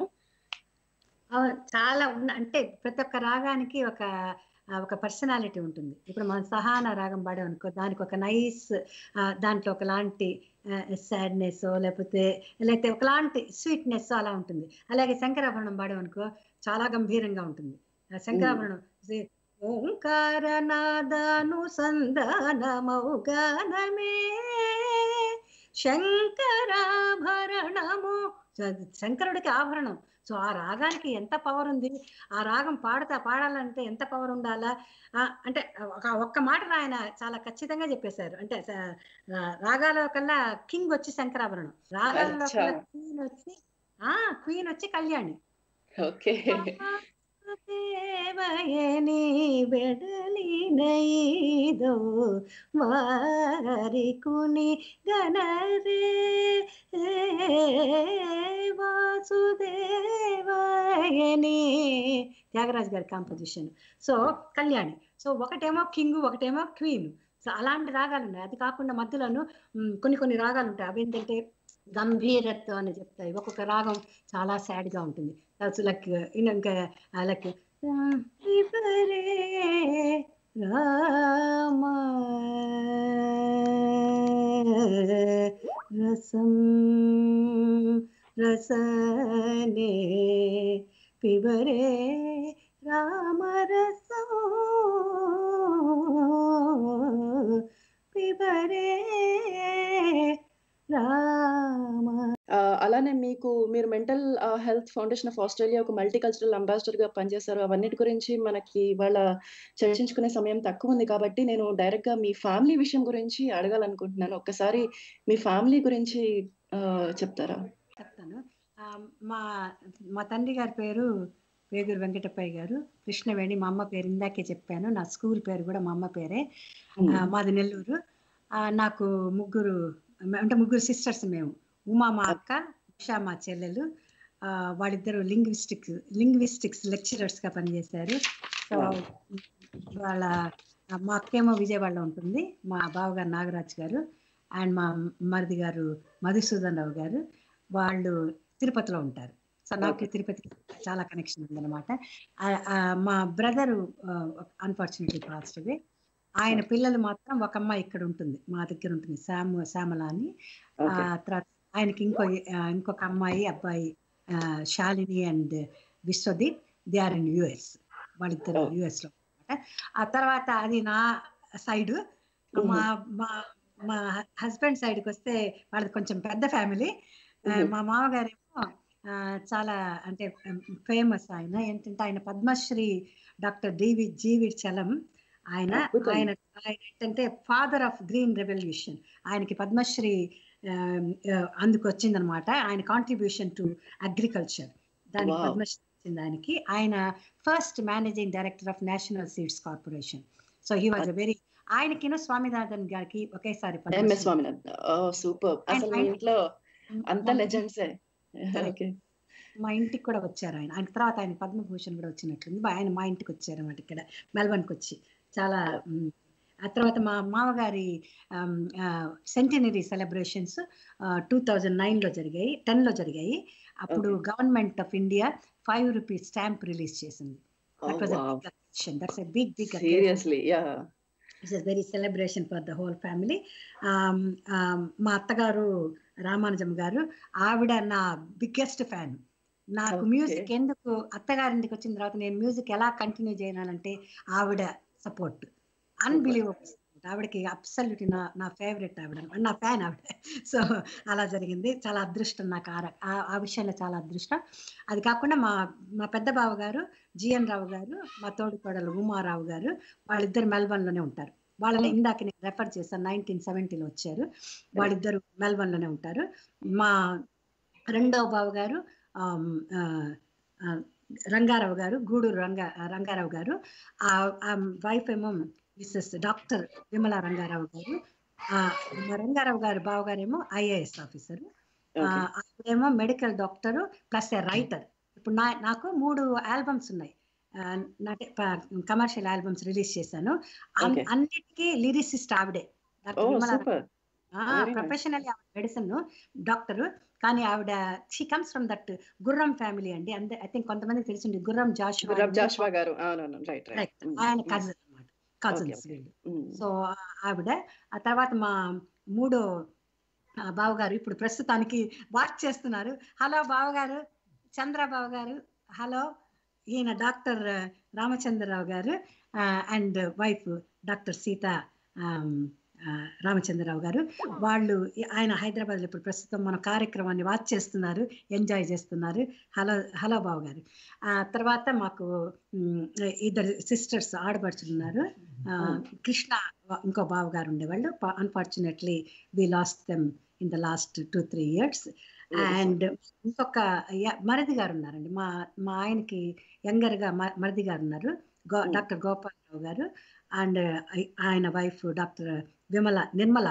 చాలా ఉన్న, అంటే ప్రతి ఒక్క రాగానికి ఒక ఒక పర్సనాలిటీ ఉంటుంది. ఇప్పుడు మనం సహాన రాగం పాడాం అనుకో, దానికి ఒక నైస్, దాంట్లో ఒకలాంటి సాడ్నెస్ లేకపోతే లేకపోతే ఒకలాంటి స్వీట్నెస్ అలా ఉంటుంది. అలాగే శంకరాభరణం పాడాం అనుకో, చాలా గంభీరంగా ఉంటుంది శంకరాభరణం. ఓంకార నాదానుసంధానమౌగానమే శంకరాభరణము, శంకరుడికి ఆభరణం. సో ఆ రాగానికి ఎంత పవర్ ఉంది, ఆ రాగం పాడతా పాడాలంటే ఎంత పవర్ ఉండాలా అంటే ఒక ఒక్క మాట ఆయన చాలా ఖచ్చితంగా చెప్పేశారు. అంటే రాగాల కల్లా కింగ్ వచ్చి శంకరాభరణం, రాగాల్లో కల్లా క్వీన్ వచ్చి ఆ క్వీన్ వచ్చి కళ్యాణి. ఓకే. దేవయని బెడలినైదో వారికుని గణరే వాసుదేవయని, త్యాగరాజ్ గారి కాంపోజిషన్. సో కళ్యాణి. సో ఒకటేమో కింగ్, ఒకటేమో క్వీన్. సో అలాంటి రాగాలు ఉన్నాయి. అది కాకుండా మధ్యలోను కొన్ని కొన్ని రాగాలు ఉంటాయి, అవి ఏంటంటే గంభీరత్వం అని చెప్తాయి. ఒక్కొక్క రాగం చాలా సాడ్ గా ఉంటుంది. లైక్ ఇంకా లైక్ రామ రసం రసనే పిబరే రామరసం పిబరే రామ. అలానే మీకు మీరు mental health foundation of Australia ఒక మల్టీ కల్చరల్ అంబాసిడర్ గా పనిచేశారు. అవన్నిటి గురించి మనకి ఇవాళ చర్చించుకునే సమయం తక్కువ ఉంది కాబట్టి నేను డైరెక్ట్ గా మీ ఫ్యామిలీ విషయం గురించి అడగాలనుకుంటున్నాను. ఒక్కసారి మీ ఫ్యామిలీ గురించి చెప్తారా? చెప్తాను. మా మా తండ్రి గారి పేరు వేగూరు వెంకటప్పయ్య గారు, కృష్ణవేణి. మా అమ్మ పేరు ఇందాకే చెప్పాను, నా స్కూల్ పేరు కూడా మా అమ్మ పేరే. మాది నెల్లూరు. నాకు ముగ్గురు అంటే ముగ్గురు సిస్టర్స్ మేము. ఉమా మా అక్క, ఉషా మా చెల్లెలు. వాళ్ళిద్దరు లింగ్విస్టిక్స్ లింగ్విస్టిక్స్ లెక్చరర్స్ గా పనిచేశారు. సో వాళ్ళ మా అక్కేమో విజయవాడలో ఉంటుంది, మా బావగారు నాగరాజ్ గారు, అండ్ మా మరిది గారు మధుసూదన్ రావు గారు వాళ్ళు తిరుపతిలో ఉంటారు. సో నాకు తిరుపతికి చాలా కనెక్షన్ ఉందన్నమాట. మా బ్రదరు అన్ఫార్చునేట్లీ పాస్డ్ అవే. ఆయన పిల్లలు మాత్రం ఒక అమ్మాయి ఇక్కడ ఉంటుంది, మా దగ్గర ఉంటుంది, శ్యామ శ్యామల అని. తర్వాత ఆయనకి ఇంకో ఇంకొక అమ్మాయి అబ్బాయి Shalini and Vishwadeep, they are in US. వాళ్ళిద్దరు యుఎస్ లో అనమాట. ఆ తర్వాత అది నా సైడ్. మా మా హస్బెండ్ సైడ్కి వస్తే వాళ్ళది కొంచెం పెద్ద ఫ్యామిలీ. మా మామగారేమో చాలా అంటే ఫేమస్. ఆయన ఏంటంటే ఆయన Padmashri doctor DV GV Chalam ఆయన ఆయన ఆయన ఏంటంటే ఫాదర్ ఆఫ్ గ్రీన్ రెవల్యూషన్. ఆయనకి పద్మశ్రీ అందుకు వచ్చిందనమాట. ఆయన కాంట్రిబ్యూషన్ టు అగ్రికల్చర్, దానికి పద్మశ్రీ వచ్చింది ఆయనకి. ఆయన first managing director of national seeds corporation. So he was a very, ఆయనకిను స్వామినాథన్ గారికి ఒకేసారి మా ఇంటికి కూడా వచ్చారు ఆయన. ఆయన తర్వాత ఆయన పద్మభూషణ్ కూడా వచ్చినట్లుంది. ఆయన మా ఇంటికి వచ్చారన్నమాట, ఇక్కడ మెల్బర్న్కి వచ్చి. చాలా ఆ తర్వాత మా మామగారి సెంటినరీ సెలబ్రేషన్స్ టూ థౌజండ్ నైన్లో జరిగాయి, టెన్లో జరిగాయి. అప్పుడు government of India five rupees stamp release చేసింది. That's a big big seriously ya it's a very celebration for the whole family. మా అత్తగారు రామానుజం గారు, ఆవిడ నా బిగ్గెస్ట్ ఫ్యాన్. నాకు మ్యూజిక్ ఎందుకు, అత్తగారింటికి వచ్చిన తర్వాత నేను మ్యూజిక్ ఎలా కంటిన్యూ చేయాలంటే ఆవిడ సపోర్ట్ అన్బిలీవబుల్. ఆవిడకి అబ్సల్యూట్లీ నా నా ఫేవరెట్ ఆవిడ, నా ఫ్యాన్ ఆవిడ. సో అలా జరిగింది. చాలా అదృష్టం నాకు ఆ విషయంలో, చాలా అదృష్టం. అది కాకుండా మా మా పెద్ద బావ గారు జిఎన్ రావు గారు, మా తోడు కోడలు ఉమారావు గారు, వాళ్ళిద్దరు మెల్బర్న్లోనే ఉంటారు. వాళ్ళని ఇందాక నేను రెఫర్ చేశాను, నైన్టీన్ సెవెంటీలో వచ్చారు. వాళ్ళిద్దరు మెల్బర్న్లోనే ఉంటారు. మా రెండవ బావ గారు రంగారావు గారు, గూడూరు రంగా రంగారావు గారు. ఆ వైఫ్ ఏమో మిస్సెస్ డాక్టర్ విమలా రంగారావు గారు. రంగారావు గారు బావగారేమో ఐఏఎస్ ఆఫీసర్, ఆవిడేమో medical doctor plus a writer. ఇప్పుడు నా నాకు మూడు ఆల్బమ్స్ ఉన్నాయి, కమర్షియల్ ఆల్బమ్స్ రిలీజ్ చేశాను. అన్నిటికీ లిరిసిస్ట్ ఆవిడే. Doctor Vimala professional medicine doctor, కానీ ఆవిడ she comes from that Gurram family అండి. అంతే, ఐ థింక్ కొంతమందికి తెలిసింది గుర్రం జాషువా గారు, ఆయన కజిన్ అన్నమాట, కజిన్స్ వీళ్ళు. సో ఆవిడ. ఆ తర్వాత మా మూడో బావగారు ఇప్పుడు ప్రస్తుతానికి వాచ్ చేస్తున్నారు. హలో బావగారు, చంద్రబాబు గారు. హలో, ఈయన డాక్టర్ రామచంద్రరావు గారు and wife doctor Seetha Ramachandrarao గారు. వాళ్ళు ఆయన హైదరాబాద్లో ఇప్పుడు ప్రస్తుతం మన కార్యక్రమాన్ని వాచ్ చేస్తున్నారు, ఎంజాయ్ చేస్తున్నారు. హలో హలో బావు గారు. ఆ తర్వాత మాకు ఇద్దరు సిస్టర్స్ ఆడపడుచులు ఉన్నారు. కృష్ణ ఇంకో బావ గారు ఉండేవాళ్ళు. Unfortunately we lost them in the last two three years. And ఇంకొక మరిది గారు ఉన్నారండి, మా మా ఆయనకి యంగర్గా మరిది గారు ఉన్నారు, గో డాక్టర్ గోపాలరావు గారు. అండ్ ఆయన వైఫ్ డాక్టర్ విమల నిర్మల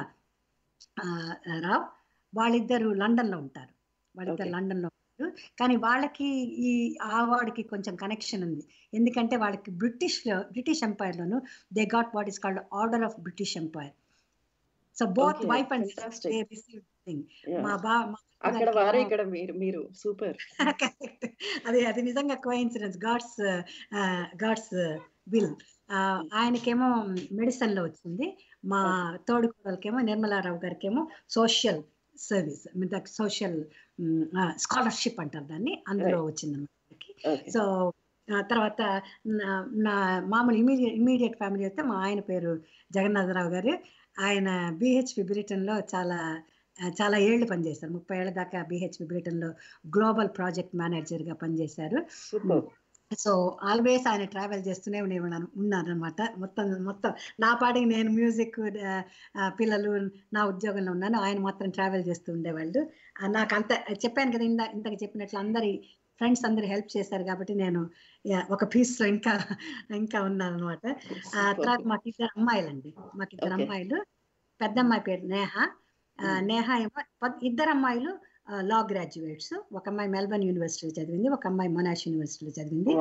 రావు. వాళ్ళిద్దరు లండన్లో ఉంటారు, వాళ్ళిద్దరు లండన్లో ఉంటారు. కానీ వాళ్ళకి ఈ ఆవార్డ్కి కొంచెం కనెక్షన్ ఉంది. ఎందుకంటే వాళ్ళకి బ్రిటిష్లో బ్రిటిష్ ఎంపైర్లోను they got what is called Order of British Empire. So both wife and they received thing. మా బా అక్కడ వారు ఇక్కడ మీరు మీరు సూపర్. అదే అది నిజంగా కోఇన్సిడెన్స్, గాడ్స్ గాడ్స్ విల్. ఆయనకేమో మెడిసిన్ లో వచ్చింది, మా తోడుకోడలకేమో నిర్మలారావు గారికేమో సోషల్ సర్వీస్, సోషల్ స్కాలర్షిప్ అంటారు దాన్ని, అందులో వచ్చింది అన్నమాట. సో తర్వాత నా మామూలు ఇమీడియట్ ఇమీడియట్ ఫ్యామిలీ అయితే మా ఆయన పేరు జగన్నాథరావు గారు. ఆయన బిహెచ్పి బ్రిటన్లో చాలా చాలా ఏళ్ళు పనిచేశారు, ముప్పై ఏళ్ళ దాకా బిహెచ్పి బ్రిటన్లో గ్లోబల్ ప్రాజెక్ట్ మేనేజర్గా పనిచేశారు. సో ఆల్వేస్ ఆయన ట్రావెల్ చేస్తూనే ఉండేవాడు ఉన్నారనమాట. మొత్తం మొత్తం నా పాటికి నేను మ్యూజిక్, పిల్లలు, నా ఉద్యోగంలో ఉన్నాను, ఆయన మాత్రం ట్రావెల్ చేస్తూ ఉండేవాళ్ళు. నాకు అంత చెప్పాను కదా ఇంత ఇంతకు చెప్పినట్లు అందరి ఫ్రెండ్స్ అందరు హెల్ప్ చేశారు కాబట్టి నేను ఒక పీస్లో ఇంకా ఇంకా ఉన్నాను అనమాట. ఆ తర్వాత మాకు ఇద్దరు అమ్మాయిలు అండి, మాకు ఇద్దరు అమ్మాయిలు. పెద్ద అమ్మాయి పేరు నేహ. నేహ ఏమో, ఇద్దరు అమ్మాయిలు లా గ్రాడ్యుయేట్స్. ఒక అమ్మాయి మెల్బర్న్ యూనివర్సిటీలో చదివింది, ఒక అమ్మాయి మొనాష్ యూనివర్సిటీలో చదివింది.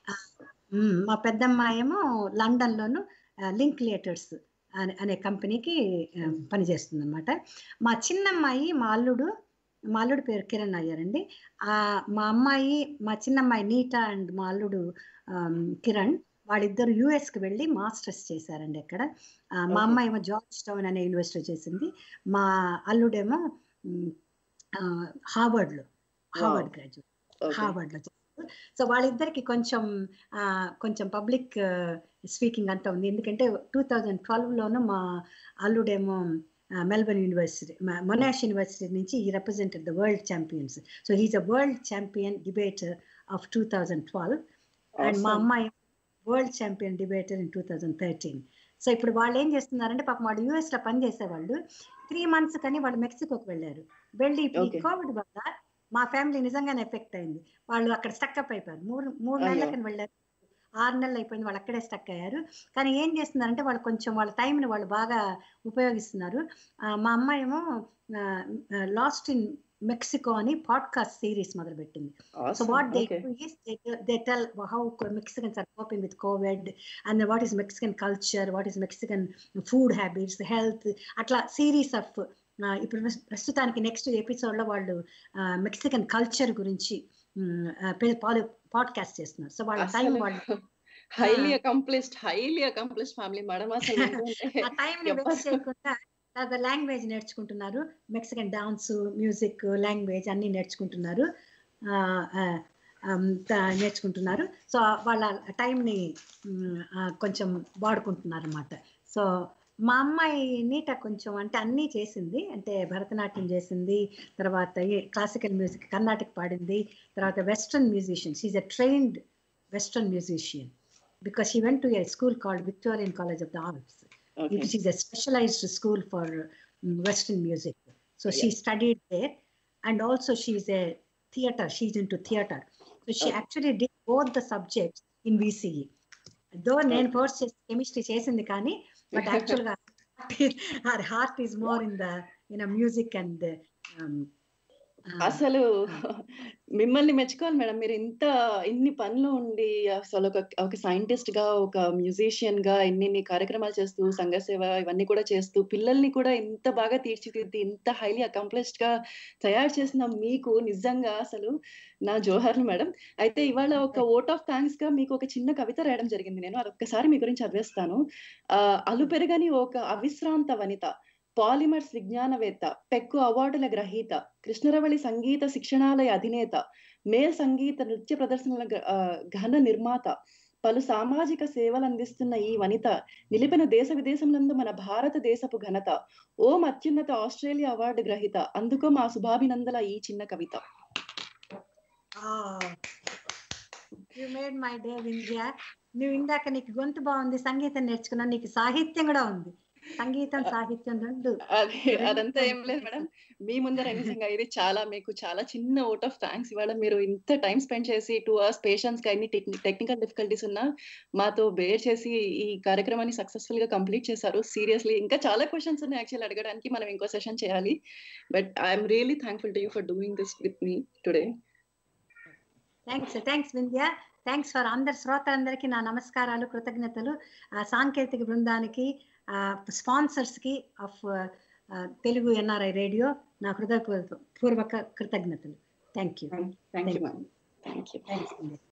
మా పెద్దమ్మాయి ఏమో లండన్లోను లింక్ లేటర్స్ అనే కంపెనీకి పనిచేస్తుంది అనమాట. మా చిన్నమ్మాయి మా అల్లుడు మా అల్లుడు పేరు కిరణ్ అయ్యారండి. మా అమ్మాయి మా చిన్నమ్మాయి నీటా అండ్ మా అల్లుడు కిరణ్ వాళ్ళిద్దరు యుఎస్కి వెళ్ళి మాస్టర్స్ చేశారండి అక్కడ. మా అమ్మాయి ఏమో జార్జ్ టౌన్ అనే యూనివర్సిటీ చేసింది, మా అల్లుడేమో హార్వర్డ్లో హార్వర్డ్ గ్రాడ్యుయేట్ హార్వర్డ్లో చేశారు. సో వాళ్ళిద్దరికి కొంచెం కొంచెం పబ్లిక్ స్పీకింగ్ అంతా ఉంది. ఎందుకంటే టూ థౌజండ్ ట్వెల్వ్లోనూ మా అల్లుడేమో మెల్బర్న్ యూనివర్సిటీ మొనాష్ యూనివర్సిటీ నుంచి ఈ represented the world champions. So he's a world champion debater of two thousand twelve. And మా అమ్మాయి world champion debater in two thousand thirteen. So ఇప్పుడు వాళ్ళు ఏం చేస్తున్నారంటే పాపం వాళ్ళు యూఎస్ లో పని చేసేవాళ్ళు త్రీ మంత్స్ కానీ వాళ్ళు మెక్సికోకి వెళ్ళారు. వెళ్ళి ఇప్పుడు ఈ Okay. కోవిడ్ వల్ల మా ఫ్యామిలీ నిజంగానే ఎఫెక్ట్ అయింది. వాళ్ళు అక్కడ స్టక్అప్ అయిపోయారు. మూడు మూడు అయ్యో. నెలలకి వెళ్ళారు, ఆరు నెలలు అయిపోయింది, వాళ్ళు అక్కడే స్టక్ అయ్యారు. కానీ ఏం చేస్తున్నారంటే వాళ్ళు కొంచెం వాళ్ళ టైంని వాళ్ళు బాగా ఉపయోగిస్తున్నారు. ఆ, మా అమ్మాయి ఏమో లాస్ట్ ఇన్ మెక్సికో అని పాడ్కాస్ట్ సిరీస్ మొదలుపెట్టింది. So Awesome. what they Okay. do is they, they tell how Mexicans are coping with COVID, and then what is Mexican culture, what is Mexican food habits, health, అట్లా series of ఇప్పుడు ప్రస్- ప్రస్తుతానికి next episode లో వాళ్ళు Mexican culture గురించి podcast చేస్తున్నారు. So వాళ్ళ time అసలు వాళ్ళు highly accomplished highly accomplished family madam. అసలు వింటుంటే ఆ టైం ని వేస్ట్ చేయకుండా లాంగ్వేజ్ నేర్చుకుంటున్నారు. మెక్సికన్ డాన్స్, మ్యూజిక్, లాంగ్వేజ్ అన్ని నేర్చుకుంటున్నారు ఆ, ఆ, ఆమ్, త- నేర్చుకుంటున్నారు. సో వాళ్ళ టైంని కొంచెం వాడుకుంటున్నారు అన్నమాట. సో మా అమ్మాయి నీట కొంచెం అంటే అన్నీ చేసింది, అంటే భరతనాట్యం చేసింది, తర్వాత క్లాసికల్ మ్యూజిక్ కర్ణాటక పాడింది, తర్వాత western musician. She's a trained western musician because she went to a school called Victorian college of the arts, Okay. which is a specialized school for um, Western music. So she Yeah. studied there, and also she's a theater. She's into theater. So she Okay. actually did both the subjects in V C E. Though Okay. నేను course chemistry చేసింది కానీ but యాక్చువల్గా her heart is more in the you know music and um, uh, అసలు మిమ్మల్ని మెచ్చుకోవాలి madam. మీరు ఇంత ఇన్ని పనులు ఉండి అసలు ఒక ఒక సైంటిస్ట్ గా, ఒక మ్యూజిషియన్ గా ఇన్ని ఇన్ని కార్యక్రమాలు చేస్తూ, సంఘ సేవ ఇవన్నీ కూడా చేస్తూ, పిల్లల్ని కూడా ఇంత బాగా తీర్చిదిద్ది, ఇంత హైలీ అకంప్లిష్డ్ గా తయారు చేసిన మీకు నిజంగా అసలు నా జోహార్లు మేడం. అయితే ఇవాళ ఒక ఓట్ ఆఫ్ థ్యాంక్స్ గా మీకు ఒక చిన్న కవిత రాయడం జరిగింది. నేను అది ఒక్కసారి మీ గురించి చదివేస్తాను. ఆ అలుపెరగని ఒక అవిశ్రాంత వనిత, పాలిమర్స్ విజ్ఞానవేత్త, పెక్కు అవార్డుల గ్రహీత, కృష్ణరవళి సంగీత శిక్షణాలయ అధినేత, మేల్ సంగీత నృత్య ప్రదర్శనల గ- ఆ, ఘన నిర్మాత, పలు సామాజిక సేవలు అందిస్తున్న ఈ వనిత నిలిపిన దేశ విదేశములందు మన భారతదేశపు ఘనత, ఓం అత్యున్నత ఆస్ట్రేలియా అవార్డు గ్రహీత, అందుకో మా శుభాభినందల ఈ చిన్న కవిత. ah, you made my day, Vindhya. నువ్వు ఇందాక నీకు గొంతు బాగుంది, సంగీతం నేర్చుకున్నా, నీకు సాహిత్యం కూడా ఉంది. సంగీతం సాహిత్యం రెండు అది అదంతా ఏం లేదు మేడం. మీ ముందర నిజంగా ఇది చాలా మీకు చాలా చిన్న ఓట్ ఆఫ్ థ్యాంక్స్. ఇవాళ మీరు ఇంత టైం స్పెండ్ చేసి టూ అవర్స్ పేషెన్స్ గా ఎన్ని టెక్నికల్ డిఫికల్టీస్ ఉన్నా మాతో బేర్ చేసి ఈ కార్యక్రమాన్ని సక్సెస్ఫుల్ గా కంప్లీట్ చేశారు. సీరియస్లీ ఇంకా చాలా క్వశ్చన్స్ ఉన్నాయి యాక్చువల్ అడగడానికి, మనం ఇంకో సెషన్ చేయాలి. But I'm really thankful to you for doing this with me today. Thanks thanks Vindhya. Thanks for అందరి శ్రోతలందరికీ నా నమస్కారాలు, కృతజ్ఞతలు. ఆ, సాంకేతిక బృందానికి, స్పాన్సర్స్ కి ఆఫ్ తెలుగు ఎన్ఆర్ఐ రేడియో నా హృదయపూర్వక కృతజ్ఞతలు. Thank you. Thank you ma'am. Thank you. Thanks.